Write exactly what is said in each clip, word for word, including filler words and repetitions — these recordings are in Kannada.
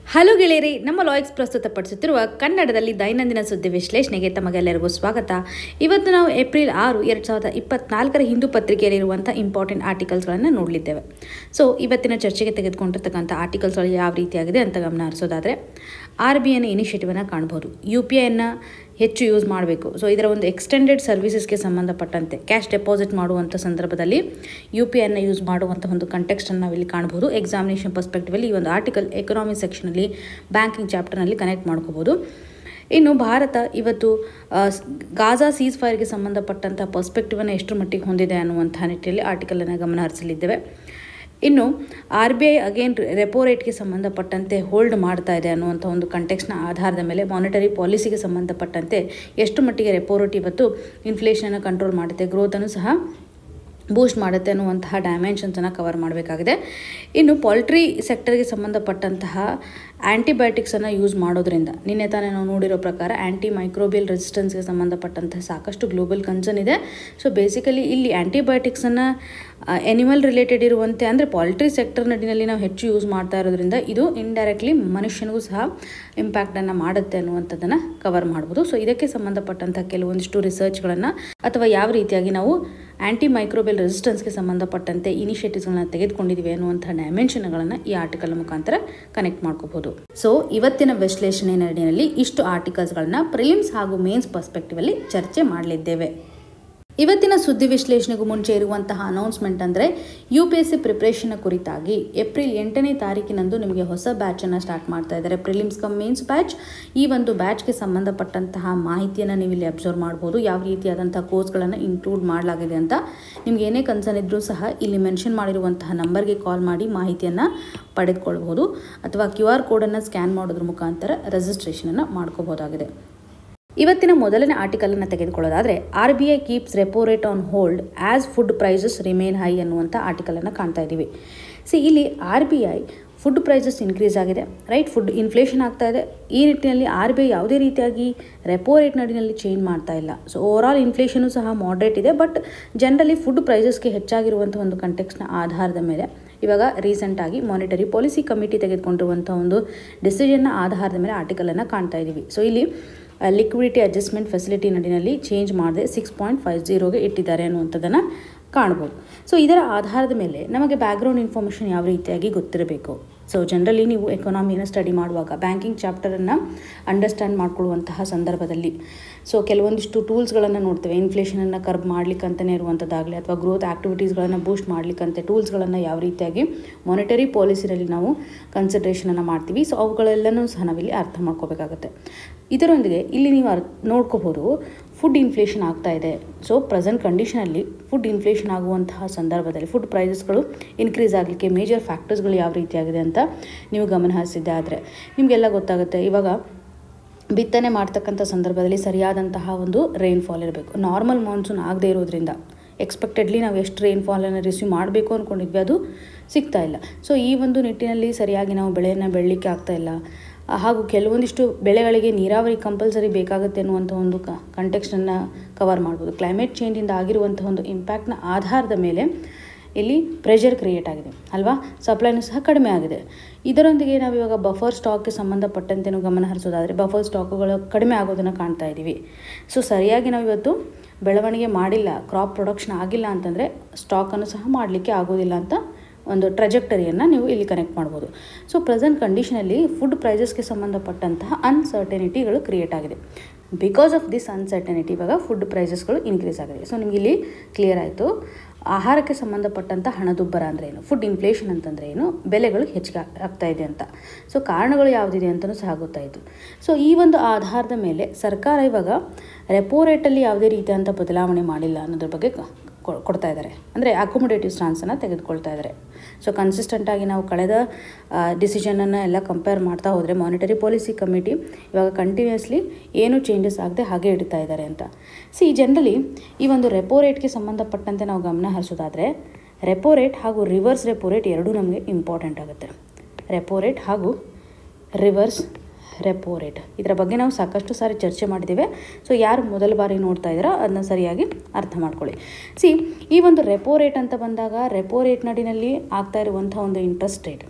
ಹಲೋ ಗೆಳೆಯರಿ, ನಮ್ಮ ಲಾಯಕ್ಸ್ ಪ್ರಸ್ತುತಪಡಿಸುತ್ತಿರುವ ಕನ್ನಡದಲ್ಲಿ ದೈನಂದಿನ ಸುದ್ದಿ ವಿಶ್ಲೇಷಣೆಗೆ ತಮಗೆಲ್ಲರಿಗೂ ಸ್ವಾಗತ. ಇವತ್ತು ನಾವು ಏಪ್ರಿಲ್ ಆರು ಎರಡು ಸಾವಿರದ ಇಪ್ಪತ್ನಾಲ್ಕರ ಹಿಂದೂ ಪತ್ರಿಕೆಯಲ್ಲಿರುವಂಥ ಇಂಪಾರ್ಟೆಂಟ್ ಆರ್ಟಿಕಲ್ಸ್ಗಳನ್ನು ನೋಡಲಿದ್ದೇವೆ. ಸೊ ಇವತ್ತಿನ ಚರ್ಚೆಗೆ ತೆಗೆದುಕೊಂಡಿರ್ತಕ್ಕಂಥ ಆರ್ಟಿಕಲ್ಸ್ಗಳು ಯಾವ ರೀತಿಯಾಗಿದೆ ಅಂತ ಗಮನ ಹರಿಸೋದಾದರೆ, ಆರ್ ಬಿ ಐನ ಇನಿಷಿಯೇಟಿವನ್ನು ಕಾಣ್ಬೋದು. ಯು ಪಿ ಐನ ಹೆಚ್ಚು ಯೂಸ್ ಮಾಡಬೇಕು. ಸೊ ಇದರ ಒಂದು ಎಕ್ಸ್ಟೆಂಡೆಡ್ ಸರ್ವಿಸಸ್ಗೆ ಸಂಬಂಧಪಟ್ಟಂತೆ ಕ್ಯಾಶ್ ಡೆಪಾಸಿಟ್ ಮಾಡುವಂಥ ಸಂದರ್ಭದಲ್ಲಿ ಯು ಪಿ ಐನ ಯೂಸ್ ಮಾಡುವಂಥ ಒಂದು ಕಂಟೆಕ್ಸ್ಟನ್ನು ನಾವು ಇಲ್ಲಿ ಕಾಣ್ಬೋದು. ಎಕ್ಸಾಮಿನೇಷನ್ ಪರ್ಸ್ಪೆಕ್ಟಿವಲ್ಲಿ ಈ ಒಂದು ಆರ್ಟಿಕಲ್ ಎಕನಾಮಿ ಸೆಕ್ಷನಲ್ಲಿ ಬ್ಯಾಂಕಿಂಗ್ ಚಾಪ್ಟರ್ನಲ್ಲಿ ಕನೆಕ್ಟ್ ಮಾಡ್ಕೋಬೋದು. ಇನ್ನು ಭಾರತ ಇವತ್ತು ಗಾಜಾ ಸೀಸ್ ಫೈರ್ಗೆ ಸಂಬಂಧಪಟ್ಟಂಥ ಪರ್ಸ್ಪೆಕ್ಟಿವನ್ನು ಎಷ್ಟರ ಮಟ್ಟಿಗೆ ಹೊಂದಿದೆ ಅನ್ನುವಂಥ ನಿಟ್ಟಿನಲ್ಲಿ ಆರ್ಟಿಕಲನ್ನು ಗಮನ ಹರಿಸಲಿದ್ದೇವೆ. ಇನ್ನು R B I again repo ರೇಟ್ಗೆ ಸಂಬಂಧಪಟ್ಟಂತೆ ಹೋಲ್ಡ್ ಮಾಡ್ತಾ ಇದೆ ಅನ್ನುವಂಥ ಒಂದು ಕಂಟೆಕ್ಸ್ನ ಆಧಾರದ ಮೇಲೆ ಮಾನಿಟರಿ ಪಾಲಿಸಿಗೆ ಸಂಬಂಧಪಟ್ಟಂತೆ ಎಷ್ಟು ಮಟ್ಟಿಗೆ ರೆಪೋ ರೇಟ್ ಇವತ್ತು ಇನ್ಫ್ಲೇಷನ್ನ ಕಂಟ್ರೋಲ್ ಮಾಡುತ್ತೆ, ಗ್ರೋತನ್ನು ಸಹ ಬೂಸ್ಟ್ ಮಾಡುತ್ತೆ ಅನ್ನುವಂತಹ ಡೈಮೆನ್ಷನ್ಸನ್ನು ಕವರ್ ಮಾಡಬೇಕಾಗಿದೆ. ಇನ್ನು ಪೋಲ್ಟ್ರಿ ಸೆಕ್ಟರ್ಗೆ ಸಂಬಂಧಪಟ್ಟಂತಹ ಆ್ಯಂಟಿಬಯೋಟಿಕ್ಸನ್ನು ಯೂಸ್ ಮಾಡೋದ್ರಿಂದ ನಿನ್ನೆ ತಾನೇ ನಾವು ನೋಡಿರೋ ಪ್ರಕಾರ ಆ್ಯಂಟಿ ಮೈಕ್ರೋಬಿಯಲ್ ರೆಸಿಸ್ಟೆನ್ಸ್ಗೆ ಸಂಬಂಧಪಟ್ಟಂತಹ ಸಾಕಷ್ಟು ಗ್ಲೋಬಲ್ ಕನ್ಸರ್ನ್ ಇದೆ. ಸೊ ಬೇಸಿಕಲಿ ಇಲ್ಲಿ ಆ್ಯಂಟಿಬಯೋಟಿಕ್ಸನ್ನು ಎನಿಮಲ್ ರಿಲೇಟೆಡ್ ಇರುವಂತೆ ಅಂದರೆ ಪೋಲ್ಟ್ರಿ ಸೆಕ್ಟರ್ ನಡಿನಲ್ಲಿ ನಾವು ಹೆಚ್ಚು ಯೂಸ್ ಮಾಡ್ತಾ ಇರೋದ್ರಿಂದ ಇದು ಇಂಡೈರೆಕ್ಟ್ಲಿ ಮನುಷ್ಯನಿಗೂ ಸಹ ಇಂಪ್ಯಾಕ್ಟನ್ನು ಮಾಡುತ್ತೆ ಅನ್ನುವಂಥದ್ದನ್ನು ಕವರ್ ಮಾಡ್ಬೋದು. ಸೊ ಇದಕ್ಕೆ ಸಂಬಂಧಪಟ್ಟಂಥ ಕೆಲವೊಂದಿಷ್ಟು ರಿಸರ್ಚ್ಗಳನ್ನು ಅಥವಾ ಯಾವ ರೀತಿಯಾಗಿ ನಾವು ಆ್ಯಂಟಿ ಮೈಕ್ರೋಬಿಯಲ್ ರೆಸಿಸ್ಟೆನ್ಸ್ಗೆ ಸಂಬಂಧಪಟ್ಟಂತೆ ಇನಿಷಿಯೇಟಿವ್ಸ್ಗಳನ್ನ ತೆಗೆದುಕೊಂಡಿದ್ದೀವಿ ಅನ್ನುವಂಥ ಡೈಮೆನ್ಷನ್ಗಳನ್ನು ಈ ಆರ್ಟಿಕಲ್ ಮುಖಾಂತರ ಕನೆಕ್ಟ್ ಮಾಡ್ಕೋಬಹುದು. ಸೊ ಇವತ್ತಿನ ವಿಶ್ಲೇಷಣೆ ನಡೆಯಲ್ಲಿ ಇಷ್ಟು ಆರ್ಟಿಕಲ್ಸ್ಗಳನ್ನ ಪ್ರಿಲಿಮ್ಸ್ ಹಾಗೂ ಮೇನ್ಸ್ ಪರ್ಸ್ಪೆಕ್ಟಿವ್ ಅಲ್ಲಿ ಚರ್ಚೆ ಮಾಡಲಿದ್ದೇವೆ. ಇವತ್ತಿನ ಸುದ್ದಿ ವಿಶ್ಲೇಷಣೆಗೂ ಮುಂಚೆ ಇರುವಂತಹ ಅನೌನ್ಸ್ಮೆಂಟ್ ಅಂದರೆ U P S C preparation ಕುರಿತಾಗಿ ಏಪ್ರಿಲ್ ಎಂಟನೇ ತಾರೀಕಿನಂದು ನಿಮಗೆ ಹೊಸ ಬ್ಯಾಚನ್ನು ಸ್ಟಾರ್ಟ್ ಮಾಡ್ತಾ ಇದ್ದಾರೆ, ಪ್ರಿಲಿಮ್ಸ್ ಕಮ್ ಮೇನ್ಸ್ ಬ್ಯಾಚ್. ಈ ಒಂದು ಬ್ಯಾಚ್ಗೆ ಸಂಬಂಧಪಟ್ಟಂತಹ ಮಾಹಿತಿಯನ್ನು ನೀವು ಇಲ್ಲಿ ಅಬ್ಸರ್ವ್ ಮಾಡ್ಬೋದು. ಯಾವ ರೀತಿಯಾದಂತಹ ಕೋರ್ಸ್ಗಳನ್ನು ಇನ್ಕ್ಲೂಡ್ ಮಾಡಲಾಗಿದೆ ಅಂತ ನಿಮ್ಗೆ ಏನೇ ಕನ್ಸರ್ನ್ ಇದ್ರೂ ಸಹ ಇಲ್ಲಿ ಮೆನ್ಷನ್ ಮಾಡಿರುವಂತಹ ನಂಬರ್ಗೆ ಕಾಲ್ ಮಾಡಿ ಮಾಹಿತಿಯನ್ನು ಪಡೆದುಕೊಳ್ಬೋದು ಅಥವಾ ಕ್ಯೂ ಆರ್ ಕೋಡನ್ನು ಸ್ಕ್ಯಾನ್ ಮಾಡೋದ್ರ ಮುಖಾಂತರ ರಿಜಿಸ್ಟ್ರೇಷನನ್ನು ಮಾಡ್ಕೋಬೋದಾಗಿದೆ. ಇವತ್ತಿನ ಮೊದಲನೇ ಆರ್ಟಿಕಲನ್ನು ತೆಗೆದುಕೊಳ್ಳೋದಾದರೆ, R B I keeps repo rate on hold as food prices remain high ಅನ್ನುವಂಥ ಆರ್ಟಿಕಲನ್ನು ಕಾಣ್ತಾ ಇದ್ದೀವಿ. ಸಿ ಇಲ್ಲಿ R B I food prices increase ಆಗಿದೆ, ರೈಟ್, ಫುಡ್ ಇನ್ಫ್ಲೇಷನ್ ಆಗ್ತಾ ಇದೆ. ಈ ನಿಟ್ಟಿನಲ್ಲಿ ಆರ್ ಬಿ ಐ ಯಾವುದೇ ರೀತಿಯಾಗಿ ರೆಪೋ ರೇಟ್ ನಡಿನಲ್ಲಿ ಚೇಂಜ್ ಮಾಡ್ತಾ ಇಲ್ಲ. ಸೊ ಓವರಾಲ್ ಇನ್ಫ್ಲೇಷನು ಸಹ ಮಾಡ್ರೇಟ್ ಇದೆ, ಬಟ್ ಜನರಲಿ ಫುಡ್ ಪ್ರೈಸಸ್ಗೆ ಹೆಚ್ಚಾಗಿರುವಂಥ ಒಂದು ಕಂಟೆಕ್ಸ್ನ ಆಧಾರದ ಮೇಲೆ ಇವಾಗ ರೀಸೆಂಟಾಗಿ ಮಾನಿಟರಿ ಪಾಲಿಸಿ ಕಮಿಟಿ ತೆಗೆದುಕೊಂಡಿರುವಂಥ ಒಂದು ಡಿಸಿಷನ್ನ ಆಧಾರದ ಮೇಲೆ ಆರ್ಟಿಕಲನ್ನು ಕಾಣ್ತಾ ಇದ್ದೀವಿ. ಸೊ ಇಲ್ಲಿ ಲಿಕ್ವಿಡಿಟಿ ಅಡ್ಜಸ್ಟ್ಮೆಂಟ್ ಫೆಸಿಲಿಟಿ ನಡಿನಲ್ಲಿ ಚೇಂಜ್ ಮಾಡದೆ ಸಿಕ್ಸ್ ಪಾಯಿಂಟ್ ಫೈವ್ ಜೀರೋಗೆ ಇಟ್ಟಿದ್ದಾರೆ ಅನ್ನುವಂಥದ್ದನ್ನು ಕಾಣ್ಬೋದು. ಸೊ ಇದರ ಆಧಾರದ ಮೇಲೆ ನಮಗೆ ಬ್ಯಾಕ್ಗ್ರೌಂಡ್ ಇನ್ಫಾರ್ಮೇಷನ್ ಯಾವ ರೀತಿಯಾಗಿ ಗೊತ್ತಿರಬೇಕು. ಸೊ ಜನರಲಿ ನೀವು ಎಕಾನಮಿಯನ್ನು ಸ್ಟಡಿ ಮಾಡುವಾಗ ಬ್ಯಾಂಕಿಂಗ್ ಚಾಪ್ಟರನ್ನು ಅಂಡರ್ಸ್ಟ್ಯಾಂಡ್ ಮಾಡ್ಕೊಳ್ಳುವಂತಹ ಸಂದರ್ಭದಲ್ಲಿ ಸೊ ಕೆಲವೊಂದಿಷ್ಟು ಟೂಲ್ಸ್ಗಳನ್ನು ನೋಡ್ತೇವೆ. ಇನ್ಫ್ಲೇಷನನ್ನು ಕರ್ಬ್ ಮಾಡ್ಲಿಕ್ಕಂತಲೇ ಇರುವಂಥದ್ದಾಗಲಿ ಅಥವಾ ಗ್ರೋತ್ ಆ್ಯಕ್ಟಿವಿಟೀಸ್ಗಳನ್ನು ಬೂಸ್ಟ್ ಮಾಡ್ಲಿಕ್ಕಂತೆ ಟೂಲ್ಸ್ಗಳನ್ನು ಯಾವ ರೀತಿಯಾಗಿ ಮಾನಿಟರಿ ಪಾಲಿಸಿನಲ್ಲಿ ನಾವು ಕನ್ಸಿಡ್ರೇಷನನ್ನು ಮಾಡ್ತೀವಿ. ಸೊ ಅವುಗಳೆಲ್ಲನೂ ಸಹ ನಾವಿಲ್ಲಿ ಅರ್ಥ ಮಾಡ್ಕೋಬೇಕಾಗತ್ತೆ. ಇದರೊಂದಿಗೆ ಇಲ್ಲಿ ನೀವು ಅರ್ ನೋಡ್ಕೋಬೋದು ಫುಡ್ ಇನ್ಫ್ಲೇಷನ್ ಆಗ್ತಾ ಇದೆ. ಸೊ ಪ್ರೆಸೆಂಟ್ ಕಂಡೀಷನಲ್ಲಿ ಫುಡ್ ಇನ್ಫ್ಲೇಷನ್ ಆಗುವಂತಹ ಸಂದರ್ಭದಲ್ಲಿ ಫುಡ್ ಪ್ರೈಸಸ್ಗಳು ಇನ್ಕ್ರೀಸ್ ಆಗಲಿಕ್ಕೆ ಮೇಜರ್ ಫ್ಯಾಕ್ಟರ್ಸ್ಗಳು ಯಾವ ರೀತಿಯಾಗಿದೆ ಅಂತ ನೀವು ಗಮನ ಹರಿಸಿದ್ದೆ ಆದರೆ ನಿಮಗೆಲ್ಲ ಗೊತ್ತಾಗುತ್ತೆ. ಇವಾಗ ಬಿತ್ತನೆ ಮಾಡ್ತಕ್ಕಂಥ ಸಂದರ್ಭದಲ್ಲಿ ಸರಿಯಾದಂತಹ ಒಂದು ರೈನ್ಫಾಲ್ ಇರಬೇಕು. ನಾರ್ಮಲ್ ಮಾನ್ಸೂನ್ ಆಗದೇ ಇರೋದ್ರಿಂದ ಎಕ್ಸ್ಪೆಕ್ಟೆಡ್ಲಿ ನಾವು ಎಷ್ಟು ರೈನ್ಫಾಲನ್ನು ರಿಸೀವ್ ಮಾಡಬೇಕು ಅಂದ್ಕೊಂಡಿದ್ವಿ ಅದು ಸಿಗ್ತಾ ಇಲ್ಲ. ಸೊ ಈ ಒಂದು ನಿಟ್ಟಿನಲ್ಲಿ ಸರಿಯಾಗಿ ನಾವು ಬೆಳೆಯನ್ನು ಬೆಳಲಿಕ್ಕೆ ಆಗ್ತಾ ಇಲ್ಲ. ಹಾಗೂ ಕೆಲವೊಂದಿಷ್ಟು ಬೆಳೆಗಳಿಗೆ ನೀರಾವರಿ ಕಂಪಲ್ಸರಿ ಬೇಕಾಗುತ್ತೆ ಅನ್ನುವಂಥ ಒಂದು ಕ ಕಂಟೆಕ್ಸ್ಟನ್ನು ಕವರ್ ಮಾಡ್ಬೋದು. ಕ್ಲೈಮೇಟ್ ಚೇಂಜಿಂದ ಆಗಿರುವಂಥ ಒಂದು ಇಂಪ್ಯಾಕ್ಟ್ನ ಆಧಾರದ ಮೇಲೆ ಇಲ್ಲಿ ಪ್ರೆಷರ್ ಕ್ರಿಯೇಟ್ ಆಗಿದೆ ಅಲ್ವಾ, ಸಪ್ಲೈನೂ ಸಹ ಕಡಿಮೆ ಆಗಿದೆ. ಇದರೊಂದಿಗೆ ನಾವು ಇವಾಗ ಬಫರ್ ಸ್ಟಾಕ್ಗೆ ಸಂಬಂಧಪಟ್ಟಂತೆ ನಾವು ಗಮನ ಹರಿಸೋದಾದರೆ ಬಫರ್ ಸ್ಟಾಕುಗಳು ಕಡಿಮೆ ಆಗೋದನ್ನು ಕಾಣ್ತಾ ಇದ್ದೀವಿ. ಸೊ ಸರಿಯಾಗಿ ನಾವು ಇವತ್ತು ಬೆಳವಣಿಗೆ ಮಾಡಿಲ್ಲ, ಕ್ರಾಪ್ ಪ್ರೊಡಕ್ಷನ್ ಆಗಿಲ್ಲ ಅಂತಂದರೆ ಸ್ಟಾಕನ್ನು ಸಹ ಮಾಡಲಿಕ್ಕೆ ಆಗೋದಿಲ್ಲ ಅಂತ ಒಂದು ಟ್ರೆಜೆಕ್ಟರಿಯನ್ನು ನೀವು ಇಲ್ಲಿ ಕನೆಕ್ಟ್ ಮಾಡ್ಬೋದು. ಸೊ ಪ್ರೆಸೆಂಟ್ ಕಂಡೀಷನಲ್ಲಿ ಫುಡ್ ಪ್ರೈಸಸ್ಗೆ ಸಂಬಂಧಪಟ್ಟಂತಹ ಅನ್ಸರ್ಟನಿಟಿಗಳು ಕ್ರಿಯೇಟ್ ಆಗಿದೆ. ಬಿಕಾಸ್ ಆಫ್ ದಿಸ್ ಅನ್ಸರ್ಟನಿಟಿ ಇವಾಗ ಫುಡ್ ಪ್ರೈಸಸ್ಗಳು ಇನ್ಕ್ರೀಸ್ ಆಗಿದೆ. ಸೊ ನಿಮಗೆ ಇಲ್ಲಿ ಕ್ಲಿಯರ್ ಆಯಿತು ಆಹಾರಕ್ಕೆ ಸಂಬಂಧಪಟ್ಟಂಥ ಹಣದುಬ್ಬರ ಅಂದರೆ ಏನು, ಫುಡ್ ಇನ್ಫ್ಲೇಷನ್ ಅಂತಂದರೆ ಏನು, ಬೆಲೆಗಳು ಹೆಚ್ಚಿಗೆ ಆಗ್ತಾ ಇದೆ ಅಂತ. ಸೊ ಕಾರಣಗಳು ಯಾವುದಿದೆ ಅಂತಲೂ ಸಹ ಗೊತ್ತಾಯಿತು. ಸೊ ಈ ಒಂದು ಆಧಾರದ ಮೇಲೆ ಸರ್ಕಾರ ಇವಾಗ ರೆಪೋ ರೇಟಲ್ಲಿ ಯಾವುದೇ ರೀತಿಯಾದಂಥ ಬದಲಾವಣೆ ಮಾಡಿಲ್ಲ ಅನ್ನೋದ್ರ ಬಗ್ಗೆ ಕೊಡ್ತಾ ಇದ್ದಾರೆ, ಅಂದರೆ ಅಕೊಮೊಡೇಟಿವ್ ಸ್ಟಾನ್ಸನ್ನು ತೆಗೆದುಕೊಳ್ತಾ ಇದ್ದಾರೆ. ಸೊ ಕನ್ಸಿಸ್ಟೆಂಟಾಗಿ ನಾವು ಕಳೆದ ಡಿಸಿಷನನ್ನು ಎಲ್ಲ ಕಂಪೇರ್ ಮಾಡ್ತಾ ಹೋದರೆ ಮಾನಿಟರಿ ಪಾಲಿಸಿ ಕಮಿಟಿ ಇವಾಗ ಕಂಟಿನ್ಯೂಸ್ಲಿ ಏನೂ ಚೇಂಜಸ್ ಆಗದೆ ಹಾಗೆ ಇಡ್ತಾ ಇದ್ದಾರೆ ಅಂತ. ಸಿ ಜನರಲಿ ಈ ಒಂದು ರೆಪೋ ರೇಟ್ಗೆ ಸಂಬಂಧಪಟ್ಟಂತೆ ನಾವು ಗಮನ ಹರಿಸೋದಾದರೆ ರೆಪೋ ರೇಟ್ ಹಾಗೂ ರಿವರ್ಸ್ ರೆಪೋ ರೇಟ್ ಎರಡೂ ನಮಗೆ ಇಂಪಾರ್ಟೆಂಟ್ ಆಗುತ್ತೆ. ರೆಪೋ ರೇಟ್ ಹಾಗೂ ರಿವರ್ಸ್ ರೆಪೋ ರೇಟ್ ಇದರ ಬಗ್ಗೆ ನಾವು ಸಾಕಷ್ಟು ಸಾರಿ ಚರ್ಚೆ ಮಾಡಿದ್ದೇವೆ. ಸೊ ಯಾರು ಮೊದಲ ಬಾರಿ ನೋಡ್ತಾ ಇದ್ದೀರಾ ಅದನ್ನ ಸರಿಯಾಗಿ ಅರ್ಥ ಮಾಡ್ಕೊಳ್ಳಿ. ಸಿ ಈ ಒಂದು ರೆಪೋ ರೇಟ್ ಅಂತ ಬಂದಾಗ ರೆಪೋ ರೇಟ್ ನಡಿನಲ್ಲಿ ಆಗ್ತಾ ಇರುವಂಥ ಒಂದು ಇಂಟ್ರೆಸ್ಟ್ ರೇಟ್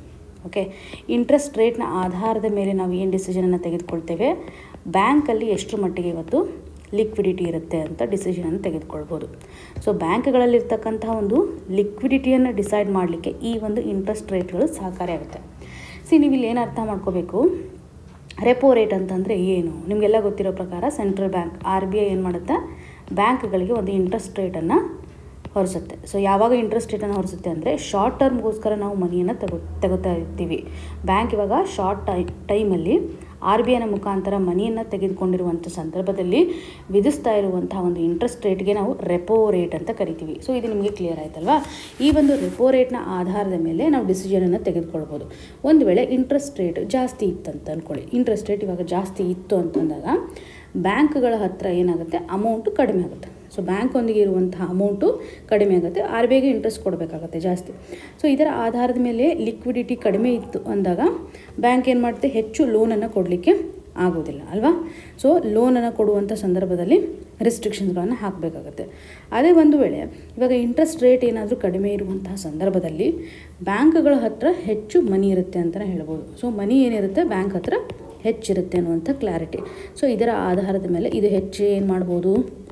ಓಕೆ, ಇಂಟ್ರೆಸ್ಟ್ ರೇಟ್ನ ಆಧಾರದ ಮೇಲೆ ನಾವು ಏನು ಡಿಸಿಷನನ್ನು ತೆಗೆದುಕೊಳ್ತೇವೆ, ಬ್ಯಾಂಕಲ್ಲಿ ಎಷ್ಟರ ಮಟ್ಟಿಗೆ ಇವತ್ತು ಲಿಕ್ವಿಡಿಟಿ ಇರುತ್ತೆ ಅಂತ ಡಿಸಿಷನನ್ನು ತೆಗೆದುಕೊಳ್ಬೋದು. ಸೊ ಬ್ಯಾಂಕ್ಗಳಲ್ಲಿರ್ತಕ್ಕಂತಹ ಒಂದು ಲಿಕ್ವಿಡಿಟಿಯನ್ನು ಡಿಸೈಡ್ ಮಾಡಲಿಕ್ಕೆ ಈ ಒಂದು ಇಂಟ್ರೆಸ್ಟ್ ರೇಟ್ಗಳು ಸಹಕಾರಿಯಾಗುತ್ತೆ. ಸಿ ನೀವು ಇಲ್ಲಿ ಏನು ಅರ್ಥ ಮಾಡ್ಕೋಬೇಕು, ರೆಪೋ ರೇಟ್ ಅಂತಂದರೆ ಏನು? ನಿಮಗೆಲ್ಲ ಗೊತ್ತಿರೋ ಪ್ರಕಾರ central bank R B I ಏನು ಮಾಡುತ್ತೆ, ಬ್ಯಾಂಕ್ಗಳಿಗೆ ಒಂದು ಇಂಟ್ರೆಸ್ಟ್ ರೇಟನ್ನು ಹೊರಿಸುತ್ತೆ. ಸೊ ಯಾವಾಗ ಇಂಟ್ರೆಸ್ಟ್ ರೇಟನ್ನು ಹೊರಿಸುತ್ತೆ ಅಂದರೆ ಶಾರ್ಟ್ ಟರ್ಮ್ಗೋಸ್ಕರ ನಾವು ಮನಿಯನ್ನು ತಗೋ ತಗೋತಾ ಇರ್ತೀವಿ. ಬ್ಯಾಂಕ್ ಇವಾಗ ಶಾರ್ಟ್ ಟೈ ಟೈಮಲ್ಲಿ ಆರ್ ಬಿ ಐನ ಮುಖಾಂತರ ಮನಿಯನ್ನು ತೆಗೆದುಕೊಂಡಿರುವಂಥ ಸಂದರ್ಭದಲ್ಲಿ ವಿಧಿಸ್ತಾ ಇರುವಂತಹ ಒಂದು ಇಂಟ್ರೆಸ್ಟ್ ರೇಟ್ಗೆ ನಾವು ರೆಪೋ ರೇಟ್ ಅಂತ ಕರಿತೀವಿ. ಸೊ ಇದು ನಿಮಗೆ ಕ್ಲಿಯರ್ ಆಯ್ತಲ್ವಾ? ಈ ಒಂದು ರೆಪೋ ರೇಟ್ನ ಆಧಾರದ ಮೇಲೆ ನಾವು ಡಿಸಿಷನನ್ನು ತೆಗೆದುಕೊಳ್ಬೋದು. ಒಂದು ವೇಳೆ ಇಂಟ್ರೆಸ್ಟ್ ರೇಟ್ ಜಾಸ್ತಿ ಇತ್ತಂತ ಅಂದ್ಕೊಳ್ಳಿ, ಇಂಟ್ರೆಸ್ಟ್ ರೇಟ್ ಇವಾಗ ಜಾಸ್ತಿ ಇತ್ತು ಅಂತಂದಾಗ ಬ್ಯಾಂಕ್ಗಳ ಹತ್ತಿರ ಏನಾಗುತ್ತೆ, ಅಮೌಂಟು ಕಡಿಮೆ ಆಗುತ್ತೆ. ಸೊ ಬ್ಯಾಂಕೊಂದಿಗೆ ಇರುವಂತಹ ಅಮೌಂಟು ಕಡಿಮೆ ಆಗುತ್ತೆ, ಆರ್ ಬಿ ಐಗೆ ಇಂಟ್ರೆಸ್ಟ್ ಕೊಡಬೇಕಾಗುತ್ತೆ ಜಾಸ್ತಿ. ಸೊ ಇದರ ಆಧಾರದ ಮೇಲೆ ಲಿಕ್ವಿಡಿಟಿ ಕಡಿಮೆ ಇತ್ತು ಅಂದಾಗ ಬ್ಯಾಂಕ್ ಏನು ಮಾಡುತ್ತೆ, ಹೆಚ್ಚು ಲೋನನ್ನು ಕೊಡಲಿಕ್ಕೆ ಆಗೋದಿಲ್ಲ ಅಲ್ವಾ? ಸೊ ಲೋನನ್ನು ಕೊಡುವಂಥ ಸಂದರ್ಭದಲ್ಲಿ ರೆಸ್ಟ್ರಿಕ್ಷನ್ಸ್ಗಳನ್ನು ಹಾಕಬೇಕಾಗುತ್ತೆ. ಅದೇ ಒಂದು ವೇಳೆ ಇವಾಗ ಇಂಟ್ರೆಸ್ಟ್ ರೇಟ್ ಏನಾದರೂ ಕಡಿಮೆ ಇರುವಂತಹ ಸಂದರ್ಭದಲ್ಲಿ ಬ್ಯಾಂಕ್ಗಳ ಹತ್ರ ಹೆಚ್ಚು ಮನಿ ಇರುತ್ತೆ ಅಂತಲೇ ಹೇಳ್ಬೋದು. ಸೊ ಮನಿ ಏನಿರುತ್ತೆ ಬ್ಯಾಂಕ್ ಹತ್ರ ಹೆಚ್ಚಿರುತ್ತೆ ಅನ್ನುವಂಥ ಕ್ಲಾರಿಟಿ. ಸೊ ಇದರ ಆಧಾರದ ಮೇಲೆ ಇದು ಹೆಚ್ಚು ಏನು ಮಾಡ್ಬೋದು,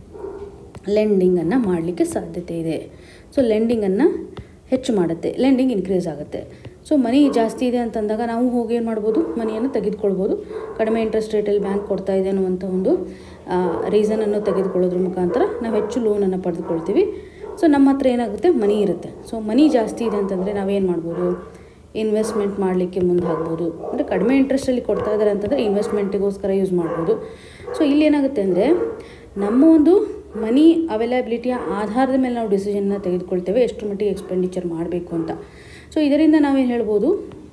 ಲೆಂಡಿಂಗನ್ನು ಮಾಡಲಿಕ್ಕೆ ಸಾಧ್ಯತೆ ಇದೆ. ಸೊ ಲೆಂಡಿಂಗನ್ನು ಹೆಚ್ಚು ಮಾಡುತ್ತೆ, ಲೆಂಡಿಂಗ್ ಇನ್ಕ್ರೀಸ್ ಆಗುತ್ತೆ. ಸೊ ಮನಿ ಜಾಸ್ತಿ ಇದೆ ಅಂತಂದಾಗ ನಾವು ಹೋಗಿ ಏನು ಮಾಡ್ಬೋದು, ಮನಿಯನ್ನು ತೆಗೆದುಕೊಳ್ಬೋದು. ಕಡಿಮೆ ಇಂಟ್ರೆಸ್ಟ್ ರೇಟಲ್ಲಿ ಬ್ಯಾಂಕ್ ಕೊಡ್ತಾ ಇದೆ ಅನ್ನುವಂಥ ಒಂದು ರೀಸನನ್ನು ತೆಗೆದುಕೊಳ್ಳೋದ್ರ ಮುಖಾಂತರ ನಾವು ಹೆಚ್ಚು ಲೋನನ್ನು ಪಡೆದುಕೊಳ್ತೀವಿ. ಸೊ ನಮ್ಮ ಹತ್ರ ಏನಾಗುತ್ತೆ, ಮನಿ ಇರುತ್ತೆ. ಸೊ ಮನಿ ಜಾಸ್ತಿ ಇದೆ ಅಂತಂದರೆ ನಾವೇನು ಮಾಡ್ಬೋದು, ಇನ್ವೆಸ್ಟ್ಮೆಂಟ್ ಮಾಡಲಿಕ್ಕೆ ಮುಂದೆ ಆಗ್ಬೋದು. ಅಂದರೆ ಕಡಿಮೆ ಇಂಟ್ರೆಸ್ಟಲ್ಲಿ ಕೊಡ್ತಾ ಇದ್ದಾರೆ ಅಂತಂದರೆ ಇನ್ವೆಸ್ಟ್ಮೆಂಟಿಗೋಸ್ಕರ ಯೂಸ್ ಮಾಡ್ಬೋದು. ಸೊ ಇಲ್ಲಿ ಏನಾಗುತ್ತೆ ಅಂದರೆ ನಮ್ಮ ಒಂದು ಮನಿ ಅವೈಲಬಿಲಿಟಿಯ ಆಧಾರದ ಮೇಲೆ ನಾವು ಡಿಸಿಷನ್ನ ತೆಗೆದುಕೊಳ್ತೇವೆ ಎಷ್ಟು ಮಟ್ಟಿಗೆ ಎಕ್ಸ್ಪೆಂಡಿಚರ್ ಮಾಡಬೇಕು ಅಂತ. ಸೊ ಇದರಿಂದ ನಾವೇನು ಹೇಳ್ಬೋದು,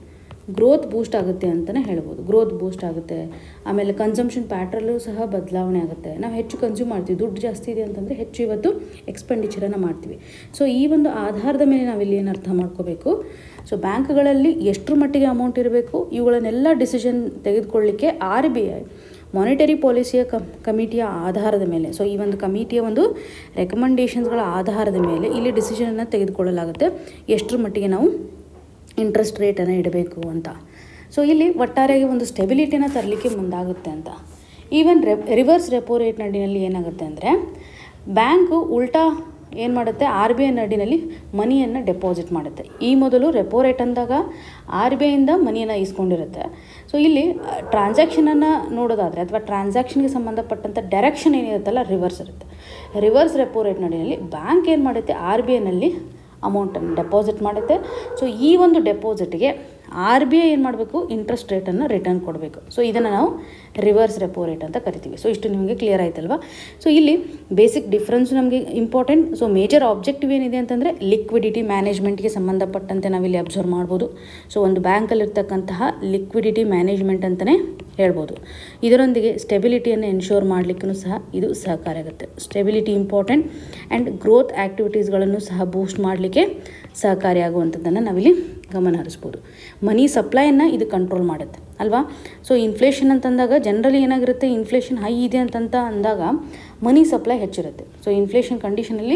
ಗ್ರೋತ್ ಬೂಸ್ಟ್ ಆಗುತ್ತೆ ಅಂತಲೇ ಹೇಳ್ಬೋದು. ಗ್ರೋತ್ ಬೂಸ್ಟ್ ಆಗುತ್ತೆ. ಆಮೇಲೆ ಕನ್ಸಂಪ್ಷನ್ ಪ್ಯಾಟ್ರಲ್ಲೂ ಸಹ ಬದಲಾವಣೆ ಆಗುತ್ತೆ. ನಾವು ಹೆಚ್ಚು ಕನ್ಸ್ಯೂಮ್ ಮಾಡ್ತೀವಿ, ದುಡ್ಡು ಜಾಸ್ತಿ ಇದೆ ಅಂತಂದರೆ ಹೆಚ್ಚು ಇವತ್ತು ಎಕ್ಸ್ಪೆಂಡಿಚರನ್ನು ಮಾಡ್ತೀವಿ. ಸೊ ಈ ಒಂದು ಆಧಾರದ ಮೇಲೆ ನಾವಿಲ್ಲಿ ಏನು ಅರ್ಥ ಮಾಡ್ಕೋಬೇಕು, ಸೊ ಬ್ಯಾಂಕ್ಗಳಲ್ಲಿ ಎಷ್ಟರ ಮಟ್ಟಿಗೆ ಅಮೌಂಟ್ ಇರಬೇಕು ಇವುಗಳನ್ನೆಲ್ಲ ಡಿಸಿಷನ್ ತೆಗೆದುಕೊಳ್ಳಲಿಕ್ಕೆ ಆರ್ ಬಿ ಐ ಮಾನಿಟರಿ ಪಾಲಿಸಿಯ ಕಮ್ ಕಮಿಟಿಯ ಆಧಾರದ ಮೇಲೆ, ಸೊ ಈ ಒಂದು ಕಮಿಟಿಯ ಒಂದು ರೆಕಮೆಂಡೇಷನ್ಸ್ಗಳ ಆಧಾರದ ಮೇಲೆ ಇಲ್ಲಿ ಡಿಸಿಷನನ್ನು ತೆಗೆದುಕೊಳ್ಳಲಾಗುತ್ತೆ ಎಷ್ಟರ ಮಟ್ಟಿಗೆ ನಾವು ಇಂಟ್ರೆಸ್ಟ್ ರೇಟನ್ನು ಇಡಬೇಕು ಅಂತ. ಸೊ ಇಲ್ಲಿ ಒಟ್ಟಾರೆಯಾಗಿ ಒಂದು ಸ್ಟೆಬಿಲಿಟಿನ ತರಲಿಕ್ಕೆ ಮುಂದಾಗುತ್ತೆ ಅಂತ. ಈವನ್ ರೆ ರಿವರ್ಸ್ ರೆಪೋ ರೇಟ್ ನಡಿನಲ್ಲಿ ಏನಾಗುತ್ತೆ ಅಂದರೆ ಬ್ಯಾಂಕು ಉಲ್ಟಾ ಏನು ಮಾಡುತ್ತೆ, ಆರ್ ಬಿ ಐ ನಡಿನಲ್ಲಿ ಮನಿಯನ್ನು ಡೆಪಾಸಿಟ್ ಮಾಡುತ್ತೆ. ಈ ಮೊದಲು ರೆಪೋ ರೇಟ್ ಅಂದಾಗ ಆರ್ ಬಿ ಐಯಿಂದ ಮನಿಯನ್ನು ಇಸ್ಕೊಂಡಿರುತ್ತೆ. ಸೊ ಇಲ್ಲಿ ಟ್ರಾನ್ಸಾಕ್ಷನನ್ನು ನೋಡೋದಾದರೆ ಅಥವಾ ಟ್ರಾನ್ಸಾಕ್ಷನ್ಗೆ ಸಂಬಂಧಪಟ್ಟಂಥ ಡೈರೆಕ್ಷನ್ ಏನಿರುತ್ತಲ್ಲ ರಿವರ್ಸ್ ಇರುತ್ತೆ. ರಿವರ್ಸ್ ರೆಪೋ ರೇಟ್ ನಡಿನಲ್ಲಿ ಬ್ಯಾಂಕ್ ಏನು ಮಾಡುತ್ತೆ, ಆರ್ ಬಿ ಐನಲ್ಲಿ ಅಮೌಂಟನ್ನು ಡೆಪಾಸಿಟ್ ಮಾಡುತ್ತೆ. ಸೊ ಈ ಒಂದು ಡೆಪಾಸಿಟ್ಗೆ ಆರ್ ಬಿ ಐ ಏನು ಮಾಡಬೇಕು, ಇಂಟ್ರೆಸ್ಟ್ ರೇಟನ್ನು ರಿಟರ್ನ್ ಕೊಡಬೇಕು. ಸೊ ಇದನ್ನು ನಾವು ರಿವರ್ಸ್ ರೆಪೋ ರೇಟ್ ಅಂತ ಕರಿತೀವಿ. ಸೊ ಇಷ್ಟು ನಿಮಗೆ ಕ್ಲಿಯರ್ ಆಯ್ತಲ್ವಾ? ಸೊ ಇಲ್ಲಿ ಬೇಸಿಕ್ ಡಿಫ್ರೆನ್ಸ್ ನಮಗೆ ಇಂಪಾರ್ಟೆಂಟ್. ಸೊ ಮೇಜರ್ ಆಬ್ಜೆಕ್ಟಿವ್ ಏನಿದೆ ಅಂತಂದರೆ ಲಿಕ್ವಿಡಿಟಿ ಮ್ಯಾನೇಜ್ಮೆಂಟ್ಗೆ ಸಂಬಂಧಪಟ್ಟಂತೆ ನಾವಿಲ್ಲಿ ಅಬ್ಸರ್ವ್ ಮಾಡ್ಬೋದು. ಸೊ ಒಂದು ಬ್ಯಾಂಕಲ್ಲಿರ್ತಕ್ಕಂತಹ ಲಿಕ್ವಿಡಿಟಿ ಮ್ಯಾನೇಜ್ಮೆಂಟ್ ಅಂತಲೇ ಹೇಳ್ಬೋದು. ಇದರೊಂದಿಗೆ ಸ್ಟೆಬಿಲಿಟಿಯನ್ನು ಎನ್ಶೋರ್ ಮಾಡಲಿಕ್ಕೂ ಸಹ ಇದು ಸಹಕಾರಿಯಾಗುತ್ತೆ. ಸ್ಟೆಬಿಲಿಟಿ ಇಂಪಾರ್ಟೆಂಟ್ ಆ್ಯಂಡ್ ಗ್ರೋತ್ ಆ್ಯಕ್ಟಿವಿಟೀಸ್ಗಳನ್ನು ಸಹ ಬೂಸ್ಟ್ ಮಾಡಲಿಕ್ಕೆ ಸಹಕಾರಿಯಾಗುವಂಥದ್ದನ್ನು ನಾವಿಲ್ಲಿ ಗಮನ ಹರಿಸ್ಬೋದು. ಮನಿ ಸಪ್ಲೈಯನ್ನು ಇದು ಕಂಟ್ರೋಲ್ ಮಾಡುತ್ತೆ ಅಲ್ವಾ? ಸೊ ಇನ್ಫ್ಲೇಷನ್ ಅಂತಂದಾಗ ಜನರಲಿ ಏನಾಗಿರುತ್ತೆ, ಇನ್ಫ್ಲೇಷನ್ ಹೈ ಇದೆ ಅಂತಂತ ಅಂದಾಗ ಮನಿ ಸಪ್ಲೈ ಹೆಚ್ಚಿರುತ್ತೆ. ಸೊ ಇನ್ಫ್ಲೇಷನ್ ಕಂಡೀಷನಲ್ಲಿ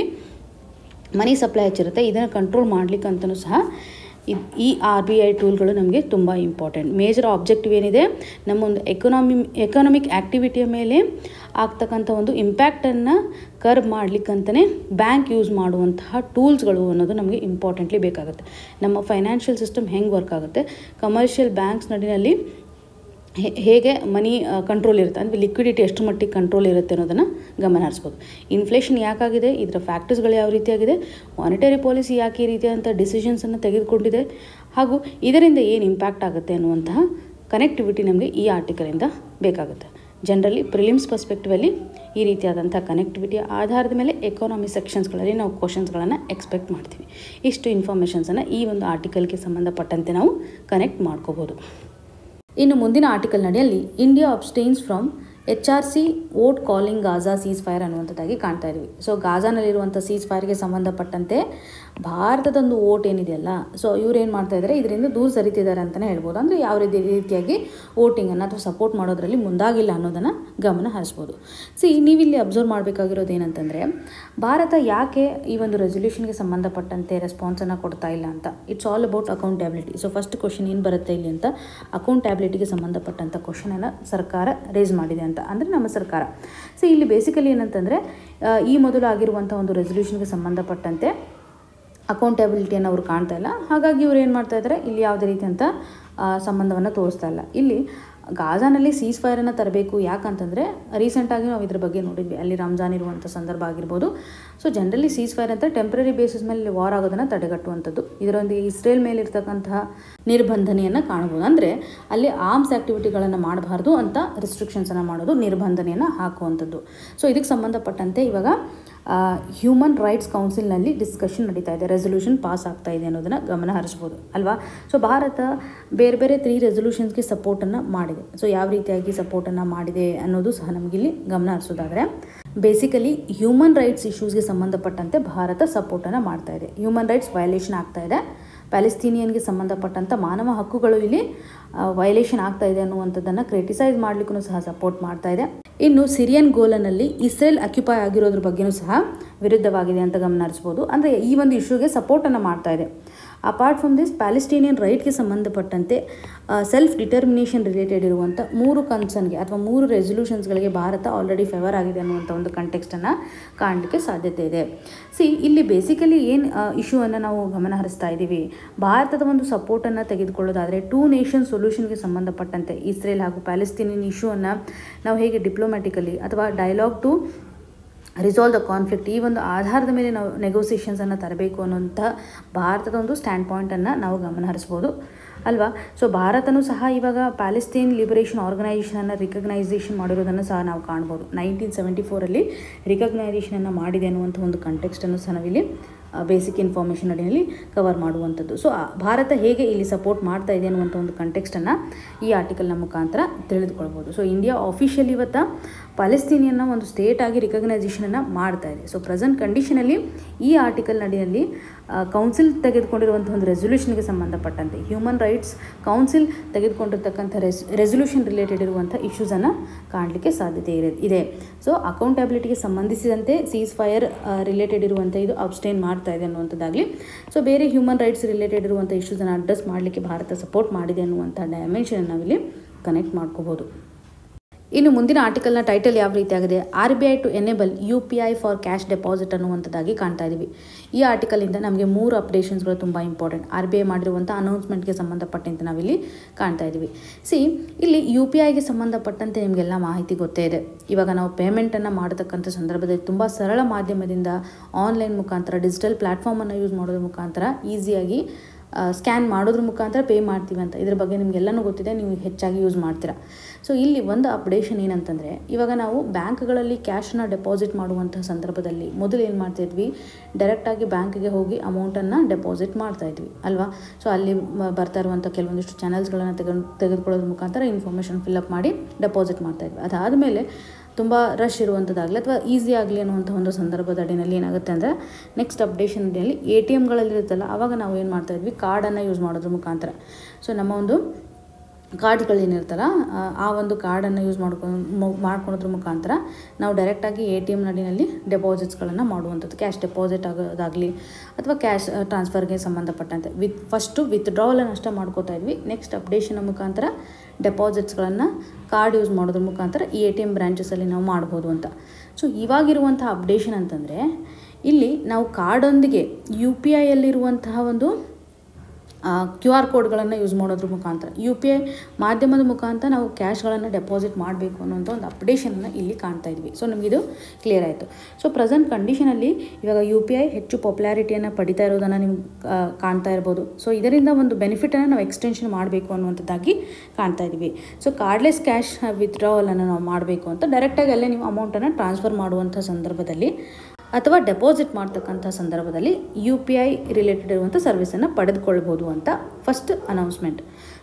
ಮನಿ ಸಪ್ಲೈ ಹೆಚ್ಚಿರುತ್ತೆ. ಇದನ್ನು ಕಂಟ್ರೋಲ್ ಮಾಡಲಿಕ್ಕೆ ಅಂತಲೂ ಸಹ ಇದು ಈ ಆರ್ ಬಿ ಐ ಟೂಲ್ಗಳು ನಮಗೆ ತುಂಬ ಇಂಪಾರ್ಟೆಂಟ್. ಮೇಜರ್ ಆಬ್ಜೆಕ್ಟಿವ್ ಏನಿದೆ, ನಮ್ಮೊಂದು ಎಕನಾಮಿ ಎಕನಾಮಿಕ್ ಆ್ಯಕ್ಟಿವಿಟಿಯ ಮೇಲೆ ಆಗ್ತಕ್ಕಂಥ ಒಂದು ಇಂಪ್ಯಾಕ್ಟನ್ನು ಕರ್ಬ್ ಮಾಡಲಿಕ್ಕಂತಲೇ ಬ್ಯಾಂಕ್ ಯೂಸ್ ಮಾಡುವಂತಹ ಟೂಲ್ಸ್ಗಳು ಅನ್ನೋದು ನಮಗೆ ಇಂಪಾರ್ಟೆಂಟ್ಲಿ ಬೇಕಾಗುತ್ತೆ. ನಮ್ಮ ಫೈನಾನ್ಷಿಯಲ್ ಸಿಸ್ಟಮ್ ಹೆಂಗೆ ವರ್ಕ್ ಆಗುತ್ತೆ, ಕಮರ್ಷಿಯಲ್ ಬ್ಯಾಂಕ್ಸ್ ನಡಿನಲ್ಲಿ ಹೇಗೆ ಮನಿ ಕಂಟ್ರೋಲ್ ಇರುತ್ತೆ ಅಂದರೆ ಲಿಕ್ವಿಡಿಟಿ ಎಷ್ಟು ಮಟ್ಟಿಗೆ ಕಂಟ್ರೋಲ್ ಇರುತ್ತೆ ಅನ್ನೋದನ್ನು ಗಮನ ಹರಿಸ್ಬೋದು. ಇನ್ಫ್ಲೇಷನ್ ಯಾಕಾಗಿದೆ, ಇದರ ಫ್ಯಾಕ್ಟರ್ಸ್ಗಳು ಯಾವ ರೀತಿಯಾಗಿದೆ, ಮಾನಿಟರಿ ಪಾಲಿಸಿ ಯಾಕೆ ಈ ರೀತಿಯಾದಂಥ ಡಿಸಿಷನ್ಸನ್ನು ತೆಗೆದುಕೊಂಡಿದೆ, ಹಾಗೂ ಇದರಿಂದ ಏನು ಇಂಪ್ಯಾಕ್ಟ್ ಆಗುತ್ತೆ ಅನ್ನುವಂತಹ ಕನೆಕ್ಟಿವಿಟಿ ನಮಗೆ ಈ ಆರ್ಟಿಕಲಿಂದ ಬೇಕಾಗುತ್ತೆ. ಜನರಲಿ ಪ್ರಿಲಿಮ್ಸ್ ಪರ್ಸ್ಪೆಕ್ಟಿವಲ್ಲಿ ಈ ರೀತಿಯಾದಂಥ ಕನೆಕ್ಟಿವಿಟಿಯ ಆಧಾರದ ಮೇಲೆ ಎಕಾನಮಿ ಸೆಕ್ಷನ್ಸ್ಗಳಲ್ಲಿ ನಾವು ಕ್ವಶನ್ಸ್ಗಳನ್ನು ಎಕ್ಸ್ಪೆಕ್ಟ್ ಮಾಡ್ತೀವಿ. ಇಷ್ಟು ಇನ್ಫಾರ್ಮೇಷನ್ಸನ್ನು ಈ ಒಂದು ಆರ್ಟಿಕಲ್ಗೆ ಸಂಬಂಧಪಟ್ಟಂತೆ ನಾವು ಕನೆಕ್ಟ್ ಮಾಡ್ಕೋಬೋದು. ಇನ್ನು ಮುಂದಿನ ಆರ್ಟಿಕಲ್ ನಡಿಯಲ್ಲಿ India abstains from H R C vote calling Gaza ceasefire ಅನ್ನುವಂಥದ್ದಾಗಿ ಕಾಣ್ತಾ ಇದ್ವಿ. ಸೊ ಗಾಜಾನಲ್ಲಿರುವಂಥ ಸೀಸ್ ಫೈರ್ಗೆ ಸಂಬಂಧಪಟ್ಟಂತೆ ಭಾರತದೊಂದು ಓಟ್ ಏನಿದೆಯಲ್ಲ, ಸೊ ಇವ್ರು ಏನು ಮಾಡ್ತಾ ಇದ್ದಾರೆ, ಇದರಿಂದ ದೂರ ಸರಿತಿದ್ದಾರೆ ಅಂತಲೇ ಹೇಳ್ಬೋದು. ಅಂದರೆ ಯಾವ ರೀತಿ ರೀತಿಯಾಗಿ ವೋಟಿಂಗನ್ನು ಅಥವಾ ಸಪೋರ್ಟ್ ಮಾಡೋದರಲ್ಲಿ ಮುಂದಾಗಿಲ್ಲ ಅನ್ನೋದನ್ನು ಗಮನ ಹರಿಸ್ಬೋದು. ಸಿ, ನೀವಿಲ್ಲಿ ಅಬ್ಸರ್ವ್ ಮಾಡಬೇಕಾಗಿರೋದು ಏನಂತಂದರೆ, ಭಾರತ ಯಾಕೆ ಈ ಒಂದು ರೆಸೊಲ್ಯೂಷನ್ಗೆ ಸಂಬಂಧಪಟ್ಟಂತೆ ರೆಸ್ಪಾನ್ಸನ್ನು ಕೊಡ್ತಾ ಇಲ್ಲ ಅಂತ. It's all about accountability. So first question ಏನು ಬರುತ್ತೆ ಇಲ್ಲಿ ಅಂತ, ಅಕೌಂಟಬಿಲಿಟಿಗೆ ಸಂಬಂಧಪಟ್ಟಂಥ ಕ್ವಶನನ್ನು ಸರ್ಕಾರ ರೇಸ್ ಮಾಡಿದೆ ಅಂತ, ಅಂದರೆ ನಮ್ಮ ಸರ್ಕಾರ. ಸೊ ಇಲ್ಲಿ ಬೇಸಿಕಲಿ ಏನಂತಂದರೆ, ಈ ಮೊದಲು ಆಗಿರುವಂಥ ಒಂದು ರೆಸೊಲ್ಯೂಷನ್ಗೆ ಸಂಬಂಧಪಟ್ಟಂತೆ ಅಕೌಂಟಬಿಲಿಟಿಯನ್ನು ಅವ್ರು ಕಾಣ್ತಾ ಇಲ್ಲ. ಹಾಗಾಗಿ ಇವ್ರು ಏನು ಮಾಡ್ತಾ ಇದ್ದಾರೆ, ಇಲ್ಲಿ ಯಾವುದೇ ರೀತಿಯಂಥ ಸಂಬಂಧವನ್ನು ತೋರಿಸ್ತಾ ಇಲ್ಲ. ಇಲ್ಲಿ ಗಾಜಾನಲ್ಲಿ ಸೀಸ್ ಫೈರನ್ನು ತರಬೇಕು. ಯಾಕಂತಂದರೆ ರೀಸೆಂಟಾಗಿ ನಾವು ಇದ್ರ ಬಗ್ಗೆ ನೋಡಿದ್ವಿ, ಅಲ್ಲಿ ರಂಜಾನ್ ಇರುವಂಥ ಸಂದರ್ಭ ಆಗಿರ್ಬೋದು. ಸೊ ಜನರಲಿ ಸೀಸ್ ಫೈರ್ ಅಂತ ಟೆಂಪ್ರರಿ ಬೇಸಿಸ್ ಮೇಲೆ ವಾರ್ ಆಗೋದನ್ನು ತಡೆಗಟ್ಟುವಂಥದ್ದು. ಇದರೊಂದಿಗೆ ಇಸ್ರೇಲ್ ಮೇಲೆ ಇರ್ತಕ್ಕಂತಹ ನಿರ್ಬಂಧನೆಯನ್ನು ಕಾಣ್ಬೋದು. ಅಂದರೆ ಅಲ್ಲಿ ಆರ್ಮ್ಸ್ ಆ್ಯಕ್ಟಿವಿಟಿಗಳನ್ನು ಮಾಡಬಾರ್ದು ಅಂತ ರಿಸ್ಟ್ರಿಕ್ಷನ್ಸನ್ನು ಮಾಡೋದು, ನಿರ್ಬಂಧನೆಯನ್ನು ಹಾಕುವಂಥದ್ದು. ಸೊ ಇದಕ್ಕೆ ಸಂಬಂಧಪಟ್ಟಂತೆ ಇವಾಗ ಹ್ಯೂಮನ್ ರೈಟ್ಸ್ ಕೌನ್ಸಿಲ್ನಲ್ಲಿ ಡಿಸ್ಕಷನ್ ನಡೀತಾ ಇದೆ, ರೆಸೊಲ್ಯೂಷನ್ ಪಾಸ್ ಆಗ್ತಾ ಇದೆ ಅನ್ನೋದನ್ನು ಗಮನ ಹರಿಸ್ಬೋದು ಅಲ್ವಾ. ಸೊ ಭಾರತ ಬೇರೆ ಬೇರೆ ತ್ರೀ ರೆಸೊಲ್ಯೂಷನ್ಸ್ಗೆ ಸಪೋರ್ಟನ್ನು ಮಾಡಿದೆ. ಸೊ ಯಾವ ರೀತಿಯಾಗಿ ಸಪೋರ್ಟನ್ನು ಮಾಡಿದೆ ಅನ್ನೋದು ಸಹ ನಮಗಿಲ್ಲಿ ಗಮನ ಹರಿಸೋದಾದರೆ, ಬೇಸಿಕಲಿ ಹ್ಯೂಮನ್ ರೈಟ್ಸ್ ಇಶ್ಯೂಸ್ಗೆ ಸಂಬಂಧಪಟ್ಟಂತೆ ಭಾರತ ಸಪೋರ್ಟನ್ನು ಮಾಡ್ತಾ ಇದೆ. ಹ್ಯೂಮನ್ ರೈಟ್ಸ್ ವಯಲೇಷನ್ ಆಗ್ತಾ ಇದೆ, ಪ್ಯಾಲೆಸ್ತೀನಿಯನ್ಗೆ ಸಂಬಂಧಪಟ್ಟಂಥ ಮಾನವ ಹಕ್ಕುಗಳು ಇಲ್ಲಿ ವಯಲೇಷನ್ ಆಗ್ತಾ ಇದೆ ಅನ್ನುವಂಥದ್ದನ್ನು ಕ್ರಿಟಿಸೈಸ್ ಮಾಡಲಿಕ್ಕೂ ಸಹ ಸಪೋರ್ಟ್ ಮಾಡ್ತಾ ಇದೆ. ಇನ್ನು ಸಿರಿಯನ್ ಗೋಲನಲ್ಲಿ ಇಸ್ರೇಲ್ ಅಕ್ಯುಪೈ ಆಗಿರೋದ್ರ ಬಗ್ಗೆಯೂ ಸಹ ವಿರುದ್ಧವಾಗಿದೆ ಅಂತ ಗಮನ ಹರಿಸ್ಬೋದು. ಅಂದರೆ ಈ ಒಂದು ಇಶ್ಯೂಗೆ ಸಪೋರ್ಟನ್ನು ಮಾಡ್ತಾ ಇದೆ. ಅಪಾರ್ಟ್ ಫ್ರಮ್ ದಿಸ್, ಪ್ಯಾಲೆಸ್ಟೀನಿಯನ್ ರೈಟ್ಗೆ ಸಂಬಂಧಪಟ್ಟಂತೆ ಸೆಲ್ಫ್ ಡಿಟರ್ಮಿನೇಷನ್ ರಿಲೇಟೆಡ್ ಇರುವಂಥ ಮೂರು ಕನ್ಸರ್ನ್ಗೆ ಅಥವಾ ಮೂರು ರೆಸೊಲ್ಯೂಷನ್ಸ್ಗಳಿಗೆ ಭಾರತ ಆಲ್ರೆಡಿ ಫೇವರ್ ಆಗಿದೆ ಅನ್ನುವಂಥ ಒಂದು ಕಂಟೆಕ್ಸ್ಟನ್ನು ಕಾಣಲಿಕ್ಕೆ ಸಾಧ್ಯತೆ ಇದೆ. ಸಿ, ಇಲ್ಲಿ ಬೇಸಿಕಲಿ ಏನು ಇಶ್ಯೂವನ್ನು ನಾವು ಗಮನ ಹರಿಸ್ತಾ ಇದ್ದೀವಿ, ಭಾರತದ ಒಂದು ಸಪೋರ್ಟನ್ನು ತೆಗೆದುಕೊಳ್ಳೋದಾದರೆ ಟೂ ನೇಷನ್ ಸೊಲ್ಯೂಷನ್ಗೆ ಸಂಬಂಧಪಟ್ಟಂತೆ ಇಸ್ರೇಲ್ ಹಾಗೂ ಪ್ಯಾಲೆಸ್ತೀನಿಯನ್ ಇಶ್ಯೂವನ್ನು ನಾವು ಹೇಗೆ ಡಿಪ್ಲೊಮ್ಯಾಟಿಕಲಿ ಅಥವಾ dialogue to resolve the conflict, ಈ ಒಂದು ಆಧಾರದ ಮೇಲೆ ನಾವು ನೆಗೋಸಿಯೇಷನ್ಸನ್ನು ತರಬೇಕು ಅನ್ನೋಂಥ ಭಾರತದ ಒಂದು ಸ್ಟ್ಯಾಂಡ್ ಪಾಯಿಂಟನ್ನು ನಾವು ಗಮನ ಹರಿಸ್ಬೋದು ಅಲ್ವಾ. ಸೊ ಭಾರತನೂ ಸಹ ಇವಾಗ ಪ್ಯಾಲೆಸ್ತೀನ್ ಲಿಬರೇಷನ್ ಆರ್ಗನೈಸೇಷನನ್ನು ರಿಕಗ್ನೈಸೇಷನ್ ಮಾಡಿರೋದನ್ನು ಸಹ ನಾವು ಕಾಣ್ಬೋದು. ನೈನ್ಟೀನ್ ಸೆವೆಂಟಿ ಫೋರಲ್ಲಿ ರಿಕಗ್ನೈಸೇಷನನ್ನು ಮಾಡಿದೆ ಅನ್ನುವಂಥ ಒಂದು ಕಂಟೆಕ್ಸ್ಟನ್ನು ಸಹ ನಾವಿಲ್ಲಿ ಬೇಸಿಕ್ ಇನ್ಫಾರ್ಮೇಷನ್ ಅಡಿಯಲ್ಲಿ ಕವರ್ ಮಾಡುವಂಥದ್ದು. ಸೊ ಭಾರತ ಹೇಗೆ ಇಲ್ಲಿ ಸಪೋರ್ಟ್ ಮಾಡ್ತಾ ಇದೆ ಅನ್ನುವಂಥ ಒಂದು ಕಂಟೆಕ್ಸ್ಟನ್ನು ಈ ಆರ್ಟಿಕಲ್ನ ಮುಖಾಂತರ ತಿಳಿದುಕೊಳ್ಬೋದು. ಸೊ ಇಂಡಿಯಾ ಆಫಿಷಿಯಲಿ ಇವತ್ತು ಪ್ಯಾಲೆಸ್ತೀನಿಯನ್ನ ಒಂದು ಸ್ಟೇಟ್ ಆಗಿ ರಿಕಗ್ನೈಸೇಷನನ್ನು ಮಾಡ್ತಾ ಇದೆ. ಸೊ ಪ್ರೆಸೆಂಟ್ ಕಂಡೀಷನಲ್ಲಿ ಈ ಆರ್ಟಿಕಲ್ ನಡಿಯಲ್ಲಿ ಕೌನ್ಸಿಲ್ ತೆಗೆದುಕೊಂಡಿರುವಂಥ ಒಂದು ರೆಸೊಲ್ಯೂಷನ್ಗೆ ಸಂಬಂಧಪಟ್ಟಂತೆ ಹ್ಯೂಮನ್ ರೈಟ್ಸ್ ಕೌನ್ಸಿಲ್ ತೆಗೆದುಕೊಂಡಿರ್ತಕ್ಕಂಥ ರೆಸ್ ರೆಸೊಲ್ಯೂಷನ್ ರಿಲೇಟೆಡ್ ಇರುವಂಥ ಇಶ್ಯೂಸನ್ನು ಕಾಣಲಿಕ್ಕೆ ಸಾಧ್ಯತೆ ಇದೆ. ಸೊ ಅಕೌಂಟಬಿಲಿಟಿಗೆ ಸಂಬಂಧಿಸಿದಂತೆ ಸೀಸ್ ಫೈರ್ ರಿಲೇಟೆಡ್ ಇರುವಂಥ ಇದು ಅಬ್ಸ್ಟೈನ್ ಮಾಡ್ತಾ ಇದೆ ಅನ್ನುವಂಥದ್ದಾಗಲಿ, ಸೊ ಬೇರೆ ಹ್ಯೂಮನ್ ರೈಟ್ಸ್ ರಿಲೇಟೆಡ್ ಇರುವಂಥ ಇಶ್ಯೂಸನ್ನು ಅಡ್ರೆಸ್ ಮಾಡಲಿಕ್ಕೆ ಭಾರತ ಸಪೋರ್ಟ್ ಮಾಡಿದೆ ಅನ್ನುವಂಥ ಡೈಮೆನ್ಷನ್ ನಾವಿಲ್ಲಿ ಕನೆಕ್ಟ್ ಮಾಡ್ಕೋಬೋದು. ಇನ್ನು ಮುಂದಿನ ಆರ್ಟಿಕಲ್ನ ಟೈಟಲ್ ಯಾವ ರೀತಿಯಾಗಿದೆ, R B I to enable U P I for cash deposit ಅನ್ನುವಂಥದ್ದಾಗಿ ಕಾಣ್ತಾ ಇದ್ದೀವಿ. ಈ ಆರ್ಟಿಕಲಿಂದ ನಮಗೆ ಮೂರು ಅಪ್ಡೇಷನ್ಸ್ಗಳು ತುಂಬ ಇಂಪಾರ್ಟೆಂಟ್. ಆರ್ ಬಿ ಐ ಮಾಡಿರುವಂಥ ಅನೌನ್ಸ್ಮೆಂಟ್ಗೆ ಸಂಬಂಧಪಟ್ಟಂತೆ ನಾವಿಲ್ಲಿ ಕಾಣ್ತಾ ಇದ್ದೀವಿ. ಸಿ, ಇಲ್ಲಿ ಯು ಪಿ ಐಗೆ ಸಂಬಂಧಪಟ್ಟಂತೆ ನಿಮಗೆಲ್ಲ ಮಾಹಿತಿ ಗೊತ್ತೇ ಇದೆ. ಇವಾಗ ನಾವು ಪೇಮೆಂಟನ್ನು ಮಾಡತಕ್ಕಂಥ ಸಂದರ್ಭದಲ್ಲಿ ತುಂಬ ಸರಳ ಮಾಧ್ಯಮದಿಂದ ಆನ್ಲೈನ್ ಮುಖಾಂತರ ಡಿಜಿಟಲ್ ಪ್ಲ್ಯಾಟ್ಫಾರ್ಮನ್ನು ಯೂಸ್ ಮಾಡೋದ್ರ ಮುಖಾಂತರ ಈಸಿಯಾಗಿ ಸ್ಕ್ಯಾನ್ ಮಾಡೋದ್ರ ಮುಖಾಂತರ ಪೇ ಮಾಡ್ತೀವಿ ಅಂತ ಇದ್ರ ಬಗ್ಗೆ ನಿಮಗೆಲ್ಲನೂ ಗೊತ್ತಿದೆ, ನೀವು ಹೆಚ್ಚಾಗಿ ಯೂಸ್ ಮಾಡ್ತೀರಾ. ಸೊ ಇಲ್ಲಿ ಒಂದು ಅಪ್ಡೇಷನ್ ಏನಂತಂದರೆ, ಇವಾಗ ನಾವು ಬ್ಯಾಂಕ್ಗಳಲ್ಲಿ ಕ್ಯಾಶನ್ನ ಡೆಪಾಸಿಟ್ ಮಾಡುವಂಥ ಸಂದರ್ಭದಲ್ಲಿ ಮೊದಲು ಏನು ಮಾಡ್ತಾಯಿದ್ವಿ, ಡೈರೆಕ್ಟಾಗಿ ಬ್ಯಾಂಕಿಗೆ ಹೋಗಿ ಅಮೌಂಟನ್ನು ಡೆಪಾಸಿಟ್ ಮಾಡ್ತಾಯಿದ್ವಿ ಅಲ್ವಾ. ಸೊ ಅಲ್ಲಿ ಬರ್ತಾ ಇರುವಂಥ ಕೆಲವೊಂದಿಷ್ಟು ಚಾನಲ್ಸ್ಗಳನ್ನು ತೆಗೆದು ತೆಗೆದುಕೊಳ್ಳೋದ್ರ ಮುಖಾಂತರ ಇನ್ಫಾರ್ಮೇಷನ್ ಫಿಲ್ಅಪ್ ಮಾಡಿ ಡೆಪಾಸಿಟ್ ಮಾಡ್ತಾಯಿದ್ವಿ. ಅದಾದಮೇಲೆ ತುಂಬ ರಶ್ ಇರುವಂಥದ್ದಾಗಲಿ ಅಥವಾ ಈಸಿ ಆಗಲಿ ಅನ್ನುವಂಥ ಒಂದು ಸಂದರ್ಭದ ಅಡಿನಲ್ಲಿ ಏನಾಗುತ್ತೆ ಅಂದರೆ, ನೆಕ್ಸ್ಟ್ ಅಪ್ಡೇಷನ್ ಅಡಿಯಲ್ಲಿ ಎ ಟಿ ಎಮ್ಗಳಲ್ಲಿರುತ್ತಲ್ಲ, ಆವಾಗ ನಾವು ಏನು ಮಾಡ್ತಾಯಿದ್ವಿ, ಕಾರ್ಡನ್ನು ಯೂಸ್ ಮಾಡೋದ್ರ ಮುಖಾಂತರ. ಸೊ ನಮ್ಮ ಒಂದು ಕಾರ್ಡ್ಗಳೇನಿರ್ತಲ್ಲ ಆ ಒಂದು ಕಾರ್ಡನ್ನು ಯೂಸ್ ಮಾಡ್ಕೊಂಡು ಮಾಡ್ಕೊಳೋದ್ರ ಮುಖಾಂತರ ನಾವು ಡೈರೆಕ್ಟಾಗಿ ಎ ಟಿ ಎಮ್ ನಡಿನಲ್ಲಿ ಡೆಪಾಸಿಟ್ಸ್ಗಳನ್ನು ಮಾಡುವಂಥದ್ದು, ಕ್ಯಾಶ್ ಡೆಪಾಸಿಟ್ ಆಗೋದಾಗಲಿ ಅಥವಾ ಕ್ಯಾಶ್ ಟ್ರಾನ್ಸ್ಫರ್ಗೆ ಸಂಬಂಧಪಟ್ಟಂತೆ ವಿತ್ ಫಸ್ಟು ವಿತ್ಡ್ರಾವಲನ್ನು ಅಷ್ಟೇ ಮಾಡ್ಕೋತಾ ಇದ್ವಿ. ನೆಕ್ಸ್ಟ್ ಅಪ್ಡೇಷನ್ ಮುಖಾಂತರ ಡೆಪಾಸಿಟ್ಸ್ಗಳನ್ನು ಕಾರ್ಡ್ ಯೂಸ್ ಮಾಡೋದ್ರ ಮುಖಾಂತರ ಈ ಎ ಟಿ ಎಮ್ ಬ್ರ್ಯಾಂಚಸಲ್ಲಿ ನಾವು ಮಾಡ್ಬೋದು ಅಂತ. ಸೊ ಇವಾಗಿರುವಂಥ ಅಪ್ಡೇಷನ್ ಅಂತಂದರೆ, ಇಲ್ಲಿ ನಾವು ಕಾರ್ಡೊಂದಿಗೆ ಯು ಪಿ ಐಯಲ್ಲಿರುವಂತಹ ಒಂದು ಕ್ಯೂ ಆರ್ ಕೋಡ್ಗಳನ್ನು ಯೂಸ್ ಮಾಡೋದ್ರ ಮುಖಾಂತರ ಯು ಪಿ ಐ ಮಾಧ್ಯಮದ ಮುಖಾಂತರ ನಾವು ಕ್ಯಾಶ್ಗಳನ್ನು ಡೆಪಾಸಿಟ್ ಮಾಡಬೇಕು ಅನ್ನೋಂಥ ಒಂದು ಅಪ್ಡೇಷನನ್ನು ಇಲ್ಲಿ ಕಾಣ್ತಾ ಇದ್ವಿ. ಸೊ ನಮಗಿದು ಕ್ಲಿಯರ್ ಆಯಿತು. ಸೊ ಪ್ರೆಸೆಂಟ್ ಕಂಡೀಷನಲ್ಲಿ ಇವಾಗ ಯು ಪಿ ಐ ಹೆಚ್ಚು ಪಾಪ್ಯುಲಾರಿಟಿಯನ್ನು ಪಡಿತಾ ಇರೋದನ್ನು ನಿಮ್ಗೆ ಕಾಣ್ತಾ ಇರ್ಬೋದು. ಸೊ ಇದರಿಂದ ಒಂದು ಬೆನಿಫಿಟನ್ನು ನಾವು ಎಕ್ಸ್ಟೆನ್ಷನ್ ಮಾಡಬೇಕು ಅನ್ನುವಂಥದ್ದಾಗಿ ಕಾಣ್ತಾ ಇದ್ವಿ. ಸೊ ಕಾರ್ಡ್ಲೆಸ್ ಕ್ಯಾಶ್ ವಿತ್ಡ್ರಾವಲನ್ನು ನಾವು ಮಾಡಬೇಕು ಅಂತ ಡೈರೆಕ್ಟಾಗಿ ಅಲ್ಲೇ ನೀವು ಅಮೌಂಟನ್ನು ಟ್ರಾನ್ಸ್ಫರ್ ಮಾಡುವಂಥ ಸಂದರ್ಭದಲ್ಲಿ ಅಥವಾ ಡೆಪಾಸಿಟ್ ಮಾಡ್ತಕ್ಕಂಥ ಸಂದರ್ಭದಲ್ಲಿ ಯು ಪಿ ಐ ರಿಲೇಟೆಡ್ ಇರುವಂಥ ಸರ್ವಿಸನ್ನು ಪಡೆದುಕೊಳ್ಬೋದು ಅಂತ ಫಸ್ಟ್ ಅನೌನ್ಸ್ಮೆಂಟ್.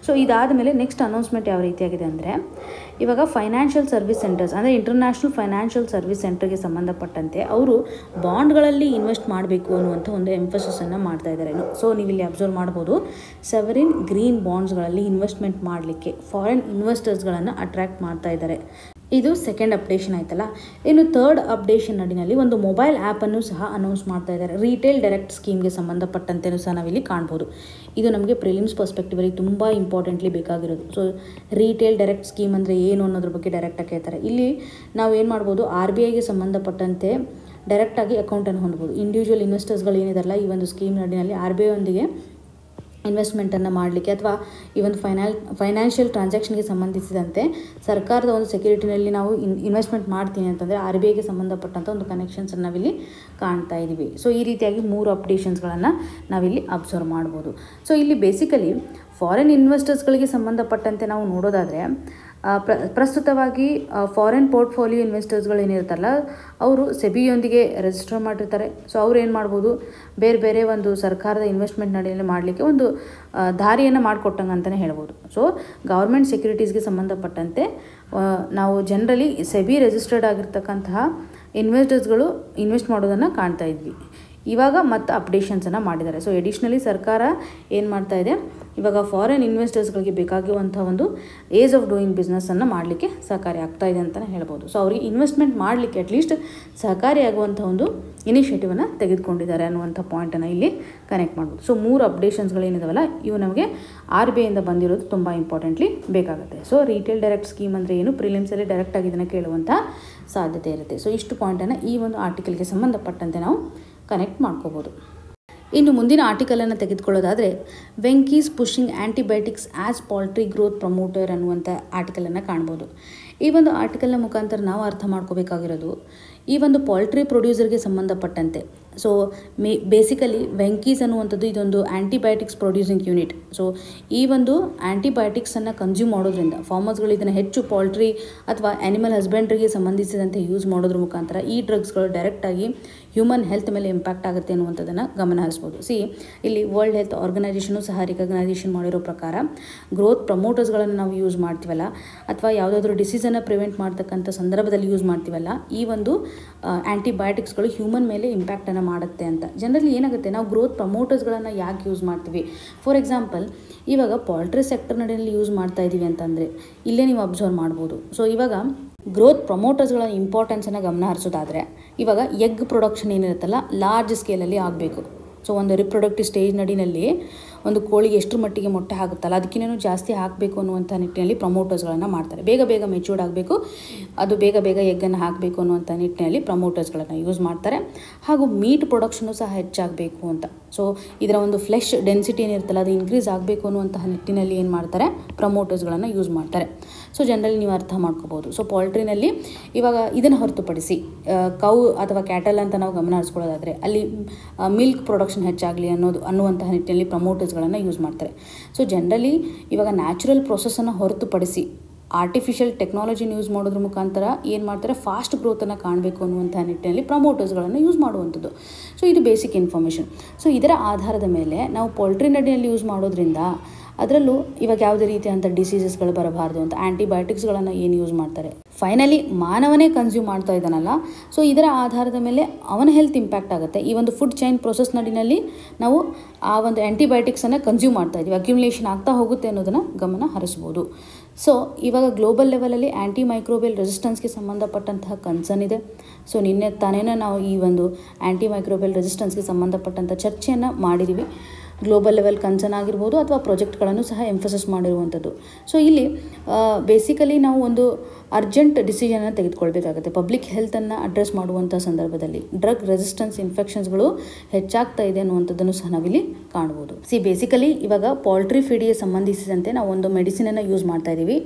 ಸೊ ಇದಾದ ಮೇಲೆ ನೆಕ್ಸ್ಟ್ ಅನೌನ್ಸ್ಮೆಂಟ್ ಯಾವ ರೀತಿಯಾಗಿದೆ ಅಂದರೆ, ಇವಾಗ ಫೈನಾನ್ಷಿಯಲ್ ಸರ್ವಿಸ್ ಸೆಂಟರ್ಸ್ ಅಂದರೆ ಇಂಟರ್ನ್ಯಾಷನಲ್ ಫೈನಾನ್ಷಿಯಲ್ ಸರ್ವಿಸ್ ಸೆಂಟರ್ಗೆ ಸಂಬಂಧಪಟ್ಟಂತೆ ಅವರು ಬಾಂಡ್ಗಳಲ್ಲಿ ಇನ್ವೆಸ್ಟ್ ಮಾಡಬೇಕು ಅನ್ನುವಂಥ ಒಂದು ಎಂಫಸಿಸನ್ನು ಮಾಡ್ತಾ ಇದ್ದಾರೆ. ಸೊ ನೀವು ಇಲ್ಲಿ ಅಬ್ಸರ್ವ್ ಮಾಡ್ಬೋದು, ಸೆವರಿನ್ ಗ್ರೀನ್ ಬಾಂಡ್ಸ್ಗಳಲ್ಲಿ ಇನ್ವೆಸ್ಟ್ಮೆಂಟ್ ಮಾಡಲಿಕ್ಕೆ ಫಾರಿನ್ ಇನ್ವೆಸ್ಟರ್ಸ್ಗಳನ್ನು ಅಟ್ರ್ಯಾಕ್ಟ್ ಮಾಡ್ತಾ ಇದ್ದಾರೆ. ಇದು ಸೆಕೆಂಡ್ ಅಪ್ಡೇಷನ್ ಆಯ್ತಲ್ಲ. ಇನ್ನು ಥರ್ಡ್ ಅಪ್ಡೇಷನ್ ನಡಿನಲ್ಲಿ ಒಂದು ಮೊಬೈಲ್ ಆ್ಯಪನ್ನು ಸಹ ಅನೌನ್ಸ್ ಮಾಡ್ತಾ ಇದ್ದಾರೆ. ರಿಟೇಲ್ ಡೈರೆಕ್ಟ್ ಸ್ಕೀಮ್ಗೆ ಸಂಬಂಧಪಟ್ಟಂತೆಯೂ ಸಹ ನಾವಿಲ್ಲಿ ಕಾಣ್ಬೋದು. ಇದು ನಮಗೆ ಪ್ರಿಲಿಮ್ಸ್ ಪರ್ಸ್ಪೆಕ್ಟಿವಲ್ಲಿ ತುಂಬ ಇಂಪಾರ್ಟೆಂಟ್ಲಿ ಬೇಕಾಗಿರೋದು. ಸೊ ರಿಟೇಲ್ ಡೈರೆಕ್ಟ್ ಸ್ಕೀಮ್ ಅಂದರೆ ಏನು ಅನ್ನೋದ್ರ ಬಗ್ಗೆ ಡೈರೆಕ್ಟಾಗಿ ಕೇಳ್ತಾರೆ. ಇಲ್ಲಿ ನಾವು ಏನು ಮಾಡ್ಬೋದು, ಆರ್ ಬಿ ಐಗೆ ಸಂಬಂಧಪಟ್ಟಂತೆ ಡೈರೆಕ್ಟಾಗಿ ಅಕೌಂಟನ್ನು ಹೊಂದ್ಬೋದು. ಇಂಡಿವಿಜುವಲ್ ಇನ್ವೆಸ್ಟರ್ಸ್ಗಳು ಏನಿದಾರಲ್ಲ, ಈ ಒಂದು ಸ್ಕೀಮ್ ನಡಿನಲ್ಲಿ ಆರ್ ಬಿ ಐ ಒಂದಿಗೆ ಇನ್ವೆಸ್ಟ್ಮೆಂಟನ್ನು ಮಾಡಲಿಕ್ಕೆ ಅಥವಾ ಈ ಒಂದು ಫೈನಾಲ್ ಫೈನಾನ್ಷಿಯಲ್ ಟ್ರಾನ್ಸಾಕ್ಷನ್ಗೆ ಸಂಬಂಧಿಸಿದಂತೆ ಸರ್ಕಾರದ ಒಂದು ಸೆಕ್ಯೂರಿಟಿನಲ್ಲಿ ನಾವು ಇನ್ ಇನ್ವೆಸ್ಟ್ಮೆಂಟ್ ಮಾಡ್ತೀನಿ ಅಂತಂದರೆ ಆರ್ ಬಿ ಐಗೆ ಸಂಬಂಧಪಟ್ಟಂಥ ಒಂದು ಕನೆಕ್ಷನ್ಸನ್ನು ನಾವಿಲ್ಲಿ ಕಾಣ್ತಾ ಇದ್ದೀವಿ. ಸೊ ಈ ರೀತಿಯಾಗಿ ಮೂರು ಅಪ್ಡೇಷನ್ಸ್ಗಳನ್ನು ನಾವಿಲ್ಲಿ ಅಬ್ಸರ್ವ್ ಮಾಡ್ಬೋದು. ಸೊ ಇಲ್ಲಿ ಬೇಸಿಕಲಿ ಫಾರಿನ್ ಇನ್ವೆಸ್ಟರ್ಸ್ಗಳಿಗೆ ಸಂಬಂಧಪಟ್ಟಂತೆ ನಾವು ನೋಡೋದಾದರೆ, ಪ್ರ ಪ್ರಸ್ತುತವಾಗಿ ಫಾರಿನ್ ಪೋರ್ಟ್ಫೋಲಿಯೋ ಇನ್ವೆಸ್ಟರ್ಸ್ಗಳು ಏನಿರ್ತಾರಲ್ಲ, ಅವರು ಸೆಬಿಯೊಂದಿಗೆ ರಿಜಿಸ್ಟರ್ ಮಾಡಿರ್ತಾರೆ. ಸೊ ಅವ್ರು ಏನು ಮಾಡ್ಬೋದು, ಬೇರೆ ಬೇರೆ ಒಂದು ಸರ್ಕಾರದ ಇನ್ವೆಸ್ಟ್ಮೆಂಟ್ ನಡೆಯಲ್ಲಿ ಮಾಡಲಿಕ್ಕೆ ಒಂದು ದಾರಿಯನ್ನು ಮಾಡಿಕೊಟ್ಟಂಗೆ ಅಂತಲೇ ಹೇಳ್ಬೋದು. ಸೊ ಗೌರ್ಮೆಂಟ್ ಸೆಕ್ಯೂರಿಟೀಸ್ಗೆ ಸಂಬಂಧಪಟ್ಟಂತೆ ನಾವು ಜನರಲಿ ಸೆಬಿ ರಿಜಿಸ್ಟರ್ಡ್ ಆಗಿರ್ತಕ್ಕಂತಹ ಇನ್ವೆಸ್ಟರ್ಸ್ಗಳು ಇನ್ವೆಸ್ಟ್ ಮಾಡೋದನ್ನು ಕಾಣ್ತಾ ಇದ್ವಿ. ಇವಾಗ ಮತ್ತು ಅಪ್ಡೇಷನ್ಸನ್ನು ಮಾಡಿದ್ದಾರೆ. ಸೊ ಎಡಿಷ್ನಲಿ ಸರ್ಕಾರ ಏನು ಮಾಡ್ತಾ ಇದೆ, ಇವಾಗ ಫಾರಿನ್ ಇನ್ವೆಸ್ಟರ್ಸ್ಗಳಿಗೆ ಬೇಕಾಗಿರುವಂಥ ಒಂದು ಏಸ್ ಆಫ್ ಡೂಯಿಂಗ್ ಬಿಸ್ನೆಸ್ಸನ್ನು ಮಾಡಲಿಕ್ಕೆ ಸಹಕಾರಿ ಆಗ್ತಾ ಇದೆ ಅಂತಲೇ ಹೇಳ್ಬೋದು. ಸೊ ಅವ್ರಿಗೆ ಇನ್ವೆಸ್ಟ್ಮೆಂಟ್ ಮಾಡಲಿಕ್ಕೆ ಅಟ್ಲೀಸ್ಟ್ ಸಹಕಾರಿಯಾಗುವಂಥ ಒಂದು ಇನಿಷಿಯೇಟಿವನ್ನು ತೆಗೆದುಕೊಂಡಿದ್ದಾರೆ ಅನ್ನುವಂಥ ಪಾಯಿಂಟನ್ನು ಇಲ್ಲಿ ಕನೆಕ್ಟ್ ಮಾಡ್ಬೋದು. ಸೊ ಮೂರು ಅಪ್ಡೇಷನ್ಸ್ಗಳೇನಿದಾವಲ್ಲ, ಇವು ನಮಗೆ ಆರ್ ಬಿ ಐಯಿಂದ ಬಂದಿರೋದು ತುಂಬ ಇಂಪಾರ್ಟೆಂಟ್ಲಿ ಬೇಕಾಗುತ್ತೆ. ಸೊ ರಿಟೇಲ್ ಡೈರೆಕ್ಟ್ ಸ್ಕೀಮ್ ಅಂದರೆ ಏನು, ಪ್ರಿಲಿಮ್ಸಲ್ಲಿ ಡೈರೆಕ್ಟಾಗಿ ಇದನ್ನು ಕೇಳುವಂಥ ಸಾಧ್ಯತೆ ಇರುತ್ತೆ. ಸೊ ಇಷ್ಟು ಪಾಯಿಂಟನ್ನು ಈ ಒಂದು ಆರ್ಟಿಕಲ್ಗೆ ಸಂಬಂಧಪಟ್ಟಂತೆ ನಾವು ಕನೆಕ್ಟ್ ಮಾಡ್ಕೋಬೋದು. ಇನ್ನು ಮುಂದಿನ ಆರ್ಟಿಕಲನ್ನು ತೆಗೆದುಕೊಳ್ಳೋದಾದರೆ, Venky's pushing antibiotics as poultry growth promoter ಅನ್ನುವಂಥ ಆರ್ಟಿಕಲನ್ನು ಕಾಣ್ಬೋದು. ಈ ಒಂದು ಆರ್ಟಿಕಲ್ನ ಮುಖಾಂತರ ನಾವು ಅರ್ಥ ಮಾಡ್ಕೋಬೇಕಾಗಿರೋದು, ಈ ಒಂದು ಪೌಲ್ಟ್ರಿ ಪ್ರೊಡ್ಯೂಸರ್ಗೆ ಸಂಬಂಧಪಟ್ಟಂತೆ ಸೊ ಮೇ ಬೇಸಿಕಲಿ ವೆಂಕೀಸ್ ಅನ್ನುವಂಥದ್ದು ಇದೊಂದು ಆ್ಯಂಟಿಬಯೋಟಿಕ್ಸ್ ಪ್ರೊಡ್ಯೂಸಿಂಗ್ ಯೂನಿಟ್. ಸೊ ಈ ಒಂದು ಆ್ಯಂಟಿಬಯೋಟಿಕ್ಸನ್ನು ಕನ್ಸ್ಯೂಮ್ ಮಾಡೋದ್ರಿಂದ ಫಾರ್ಮರ್ಸ್ಗಳು ಇದನ್ನು ಹೆಚ್ಚು ಪೌಲ್ಟ್ರಿ ಅಥವಾ ಆ್ಯನಿಮಲ್ ಹಸ್ಬೆಂಡ್ರಿಗೆ ಸಂಬಂಧಿಸಿದಂತೆ ಯೂಸ್ ಮಾಡೋದ್ರ ಮುಖಾಂತರ ಈ ಡ್ರಗ್ಸ್ಗಳು ಡೈರೆಕ್ಟಾಗಿ ಹ್ಯೂಮನ್ ಹೆಲ್ತ್ ಮೇಲೆ ಇಂಪ್ಯಾಕ್ಟ್ ಆಗುತ್ತೆ ಅನ್ನುವಂಥದ್ದನ್ನು ಗಮನ ಹರಿಸ್ಬೋದು. ಸಿ ಇಲ್ಲಿ ವರ್ಲ್ಡ್ ಹೆಲ್ತ್ ಆರ್ಗನೈಸೇಷನು ಸಹ ರಿಕಗ್ನೈಸೇಷನ್ ಮಾಡಿರೋ ಪ್ರಕಾರ ಗ್ರೋತ್ ಪ್ರಮೋಟರ್ಸ್ಗಳನ್ನು ನಾವು ಯೂಸ್ ಮಾಡ್ತೀವಲ್ಲ, ಅಥವಾ ಯಾವುದಾದ್ರೂ ಡಿಸೀಸನ್ನು ಪ್ರಿವೆಂಟ್ ಮಾಡ್ತಕ್ಕಂಥ ಸಂದರ್ಭದಲ್ಲಿ ಯೂಸ್ ಮಾಡ್ತೀವಲ್ಲ, ಈ ಒಂದು ಆ್ಯಂಟಿಬಯೋಟಿಕ್ಸ್ಗಳು ಹ್ಯೂಮನ್ ಮೇಲೆ ಇಂಪ್ಯಾಕ್ಟನ್ನು ಮಾಡುತ್ತೆ ಅಂತ. ಜನರಲಿ ಏನಾಗುತ್ತೆ, ನಾವು ಗ್ರೋತ್ ಪ್ರಮೋಟರ್ಸ್ಗಳನ್ನು ಯಾಕೆ ಯೂಸ್ ಮಾಡ್ತೀವಿ, ಫಾರ್ ಎಕ್ಸಾಂಪಲ್ ಇವಾಗ ಪೌಲ್ಟ್ರಿ ಸೆಕ್ಟರ್ ನಡೆಯಲ್ಲಿ ಯೂಸ್ ಮಾಡ್ತಾ ಇದ್ದೀವಿ ಅಂತಂದರೆ ಇಲ್ಲೇ ನೀವು ಅಬ್ಸರ್ವ್ ಮಾಡ್ಬೋದು. ಸೊ ಇವಾಗ ಗ್ರೋತ್ ಪ್ರಮೋಟರ್ಸ್ಗಳ ಇಂಪಾರ್ಟೆನ್ಸನ್ನು ಗಮನ ಹರಿಸೋದಾದರೆ, ಇವಾಗ ಎಗ್ ಪ್ರೊಡಕ್ಷನ್ ಏನಿರುತ್ತಲ್ಲ ಲಾರ್ಜ್ ಸ್ಕೇಲಲ್ಲಿ ಆಗಬೇಕು. ಸೊ ಒಂದು ರಿಪ್ರೊಡಕ್ಟಿವ್ ಸ್ಟೇಜ್ ನಡಿನಲ್ಲಿ ಒಂದು ಕೋಳಿಗೆ ಎಷ್ಟು ಮಟ್ಟಿಗೆ ಮೊಟ್ಟೆ ಹಾಕುತ್ತಲ್ಲ ಅದಕ್ಕಿಂತ ಜಾಸ್ತಿ ಹಾಕಬೇಕು ಅನ್ನುವಂಥ ನಿಟ್ಟಿನಲ್ಲಿ ಪ್ರಮೋಟರ್ಸ್ಗಳನ್ನು ಮಾಡ್ತಾರೆ. ಬೇಗ ಬೇಗ ಮೆಚೂರ್ಡ್ ಆಗಬೇಕು, ಅದು ಬೇಗ ಬೇಗ ಎಗ್ಗನ್ನು ಹಾಕಬೇಕು ಅನ್ನುವಂಥ ನಿಟ್ಟಿನಲ್ಲಿ ಪ್ರಮೋಟರ್ಸ್ಗಳನ್ನು ಯೂಸ್ ಮಾಡ್ತಾರೆ. ಹಾಗೂ ಮೀಟ್ ಪ್ರೊಡಕ್ಷನು ಸಹ ಹೆಚ್ಚಾಗಬೇಕು ಅಂತ. ಸೊ ಇದರ ಒಂದು ಫ್ಲೆಶ್ ಡೆನ್ಸಿಟಿ ಏನಿರುತ್ತಲ್ಲ ಅದು ಇನ್ಕ್ರೀಸ್ ಆಗಬೇಕು ಅನ್ನುವಂತಹ ನಿಟ್ಟಿನಲ್ಲಿ ಏನು ಮಾಡ್ತಾರೆ, ಪ್ರಮೋಟರ್ಸ್ಗಳನ್ನು ಯೂಸ್ ಮಾಡ್ತಾರೆ. ಸೊ ಜನರಲಿ ನೀವು ಅರ್ಥ ಮಾಡ್ಕೋಬೋದು. ಸೊ ಪೌಲ್ಟ್ರಿನಲ್ಲಿ ಇವಾಗ ಇದನ್ನು ಹೊರತುಪಡಿಸಿ ಕೌ ಅಥವಾ ಕ್ಯಾಟಲ್ ಅಂತ ನಾವು ಗಮನ ಹರಿಸ್ಕೊಳ್ಳೋದಾದರೆ ಅಲ್ಲಿ ಮಿಲ್ಕ್ ಪ್ರೊಡಕ್ಷನ್ ಹೆಚ್ಚಾಗಲಿ ಅನ್ನೋದು ಅನ್ನುವಂತಹ ನಿಟ್ಟಿನಲ್ಲಿ ಪ್ರಮೋಟರ್ಸ್ಗಳನ್ನು ಯೂಸ್ ಮಾಡ್ತಾರೆ. ಸೊ ಜನರಲಿ ಇವಾಗ ನ್ಯಾಚುರಲ್ ಪ್ರೊಸೆಸನ್ನು ಹೊರತುಪಡಿಸಿ ಆರ್ಟಿಫಿಷಿಯಲ್ ಟೆಕ್ನಾಲಜಿನ ಯೂಸ್ ಮಾಡೋದ್ರ ಮುಖಾಂತರ ಏನು ಮಾಡ್ತಾರೆ, ಫಾಸ್ಟ್ ಗ್ರೋತನ್ನು ಕಾಣಬೇಕು ಅನ್ನುವಂಥ ನಿಟ್ಟಿನಲ್ಲಿ ಪ್ರಮೋಟರ್ಸ್ಗಳನ್ನು ಯೂಸ್ ಮಾಡುವಂಥದ್ದು. ಸೊ ಇದು ಬೇಸಿಕ್ ಇನ್ಫಾರ್ಮೇಷನ್. ಸೊ ಇದರ ಆಧಾರದ ಮೇಲೆ ನಾವು ಪೌಲ್ಟ್ರಿ ನಡಿಯಲ್ಲಿ ಯೂಸ್ ಮಾಡೋದ್ರಿಂದ ಅದರಲ್ಲೂ ಇವಾಗ ಯಾವುದೇ ರೀತಿಯಾದಂಥ ಡಿಸೀಸಸ್ಗಳು ಬರಬಾರ್ದು ಅಂತ ಆ್ಯಂಟಿಬಯೋಟಿಕ್ಸ್ಗಳನ್ನು ಏನು ಯೂಸ್ ಮಾಡ್ತಾರೆ, ಫೈನಲಿ ಮಾನವನೇ ಕನ್ಸ್ಯೂಮ್ ಮಾಡ್ತಾ ಇದ್ದಾನಲ್ಲ, ಸೊ ಇದರ ಆಧಾರದ ಮೇಲೆ ಅವನ ಹೆಲ್ತ್ ಇಂಪ್ಯಾಕ್ಟ್ ಆಗುತ್ತೆ. ಈ ಒಂದು ಫುಡ್ ಚೈನ್ ಪ್ರೊಸೆಸ್ ನಡಿನಲ್ಲಿ ನಾವು ಆ ಒಂದು ಆ್ಯಂಟಿಬಯೋಟಿಕ್ಸನ್ನು ಕನ್ಸ್ಯೂಮ್ ಮಾಡ್ತಾ ಇದ್ದೀವಿ, ಅಕ್ಯುಮುಲೇಷನ್ ಆಗ್ತಾ ಹೋಗುತ್ತೆ ಅನ್ನೋದನ್ನು ಗಮನ ಹರಿಸ್ಬೋದು. ಸೊ ಇವಾಗ ಗ್ಲೋಬಲ್ ಲೆವೆಲಲ್ಲಿ ಆ್ಯಂಟಿ ಮೈಕ್ರೋಬಿಯಲ್ ರೆಸಿಸ್ಟೆನ್ಸ್ಗೆ ಸಂಬಂಧಪಟ್ಟಂತಹ ಕನ್ಸರ್ನ್ ಇದೆ. ಸೊ ನಿನ್ನೆ ತಾನೇನ ನಾವು ಈ ಒಂದು ಆ್ಯಂಟಿ ಮೈಕ್ರೋಬಿಯಲ್ ರೆಸಿಸ್ಟೆನ್ಸ್ಗೆ ಸಂಬಂಧಪಟ್ಟಂಥ ಚರ್ಚೆಯನ್ನು ಮಾಡಿದ್ದೀವಿ. ಗ್ಲೋಬಲ್ ಲೆವೆಲ್ ಕನ್ಸರ್ನ್ ಆಗಿರ್ಬೋದು ಅಥವಾ ಪ್ರಾಜೆಕ್ಟ್ಗಳನ್ನು ಸಹ ಎಂಫಸಿಸ್ ಮಾಡಿರುವಂಥದ್ದು. ಸೊ ಇಲ್ಲಿ ಬೇಸಿಕಲಿ ನಾವು ಒಂದು ಅರ್ಜೆಂಟ್ ಡಿಸಿಷನನ್ನು ತೆಗೆದುಕೊಳ್ಬೇಕಾಗುತ್ತೆ. ಪಬ್ಲಿಕ್ ಹೆಲ್ತನ್ನು ಅಡ್ರೆಸ್ ಮಾಡುವಂಥ ಸಂದರ್ಭದಲ್ಲಿ ಡ್ರಗ್ ರೆಸಿಸ್ಟೆನ್ಸ್ ಇನ್ಫೆಕ್ಷನ್ಸ್ಗಳು ಹೆಚ್ಚಾಗ್ತಾ ಇದೆ ಅನ್ನುವಂಥದ್ದನ್ನು ಸಹ ನಾವಿಲ್ಲಿ ಕಾಣ್ಬೋದು. ಸಿ ಬೇಸಿಕಲಿ ಇವಾಗ ಪೌಲ್ಟ್ರಿ ಫೀಡಿಗೆ ಸಂಬಂಧಿಸಿದಂತೆ ನಾವು ಒಂದು ಮೆಡಿಸಿನನ್ನು ಯೂಸ್ ಮಾಡ್ತಾ ಇದ್ದೀವಿ,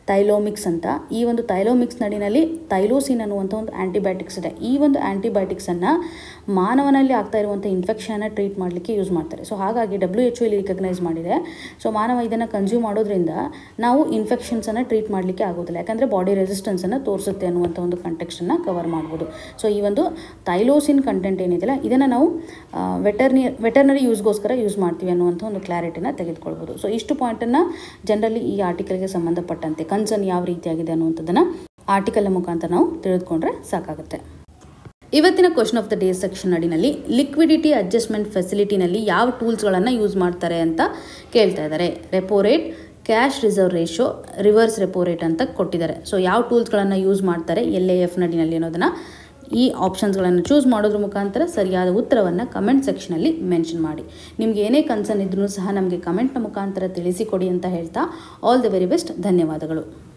ಥೈಲೋಮಿಕ್ಸ್ ಅಂತ. ಈ ಒಂದು ಥೈಲೋಮಿಕ್ಸ್ ನಡಿನಲ್ಲಿ ಥೈಲೋಸಿನ್ ಅನ್ನುವಂಥ ಒಂದು ಆ್ಯಂಟಿಬಯೋಟಿಕ್ಸ್ ಇದೆ. ಈ ಒಂದು ಆ್ಯಂಟಿಬಯೋಟಿಕ್ಸನ್ನು ಮಾನವನಲ್ಲಿ ಆಗ್ತಾ ಇರುವಂಥ ಇನ್ಫೆಕ್ಷನ್ನ ಟ್ರೀಟ್ ಮಾಡಲಿಕ್ಕೆ ಯೂಸ್ ಮಾಡ್ತಾರೆ. ಸೊ ಹಾಗಾಗಿ ಡಬ್ಲ್ಯೂ ಎಚ್ ಒ ಇಲ್ಲಿ ರಿಕಗ್ನೈಸ್ ಮಾಡಿದೆ. ಸೊ ಮಾನವ ಇದನ್ನು ಕನ್ಸ್ಯೂಮ್ ಮಾಡೋದ್ರಿಂದ ನಾವು ಇನ್ಫೆಕ್ಷನ್ಸನ್ನು ಟ್ರೀಟ್ ಮಾಡಲಿಕ್ಕೆ ಆಗೋದಿಲ್ಲ, ಯಾಕಂದರೆ ಬಾಡಿ ರೆಸಿಸ್ಟೆನ್ಸನ್ನು ತೋರಿಸುತ್ತೆ ಅನ್ನುವಂಥ ಒಂದು ಕಂಟೆಕ್ಸ್ಟನ್ನು ಕವರ್ ಮಾಡ್ಬೋದು. ಸೊ ಈ ಒಂದು ಥೈಲೋಸಿನ್ ಕಂಟೆಂಟ್ ಏನಿದೆಯಲ್ಲ ಇದನ್ನು ನಾವು ವೆಟರ್ನಿ ವೆಟರ್ನರಿ ಯೂಸ್ಗೋಸ್ಕರ ಯೂಸ್ ಮಾಡ್ತೀವಿ ಅನ್ನುವಂಥ ಒಂದು ಕ್ಲಾರಿಟಿನ ತೆಗೆದುಕೊಳ್ಬೋದು. ಸೊ ಇಷ್ಟು ಪಾಯಿಂಟನ್ನು ಜನರಲಿ ಈ ಆರ್ಟಿಕಲ್ಗೆ ಸಂಬಂಧಪಟ್ಟಂತೆ ಕನ್ಸರ್ನ್ ಯಾವ ರೀತಿಯಾಗಿದೆ ಅನ್ನುವಂಥದ್ದನ್ನು ಆರ್ಟಿಕಲ್ ಮುಖಾಂತರ ನಾವು ತಿಳಿದುಕೊಂಡ್ರೆ ಸಾಕಾಗುತ್ತೆ. ಇವತ್ತಿನ question of the day section ಅಡಿನಲ್ಲಿ ಲಿಕ್ವಿಡಿಟಿ ಅಡ್ಜಸ್ಟ್ಮೆಂಟ್ ಫೆಸಿಲಿಟಿನಲ್ಲಿ ಯಾವ ಟೂಲ್ಸ್ಗಳನ್ನು ಯೂಸ್ ಮಾಡ್ತಾರೆ ಅಂತ ಕೇಳ್ತಾ ಇದ್ದಾರೆ. Repo rate, cash reserve ratio, reverse repo rate ಅಂತ ಕೊಟ್ಟಿದ್ದಾರೆ. ಸೊ ಯಾವ ಟೂಲ್ಸ್ಗಳನ್ನು ಯೂಸ್ ಮಾಡ್ತಾರೆ ಎಲ್ ಎ ಎಫ್ ನಡಿನಲ್ಲಿ ಅನ್ನೋದನ್ನು ಈ ಆಪ್ಷನ್ಸ್ಗಳನ್ನು ಚೂಸ್ ಮಾಡೋದ್ರ ಮುಖಾಂತರ ಸರಿಯಾದ ಉತ್ತರವನ್ನು ಕಮೆಂಟ್ ಸೆಕ್ಷನಲ್ಲಿ ಮೆನ್ಷನ್ ಮಾಡಿ. ನಿಮಗೆ ಏನೇ ಕನ್ಸರ್ನ್ ಇದ್ರೂ ಸಹ ನಮಗೆ ಕಮೆಂಟ್ನ ಮುಖಾಂತರ ತಿಳಿಸಿಕೊಡಿ ಅಂತ ಹೇಳ್ತಾ ಆಲ್ ದ ವೆರಿ ಬೆಸ್ಟ್. ಧನ್ಯವಾದಗಳು.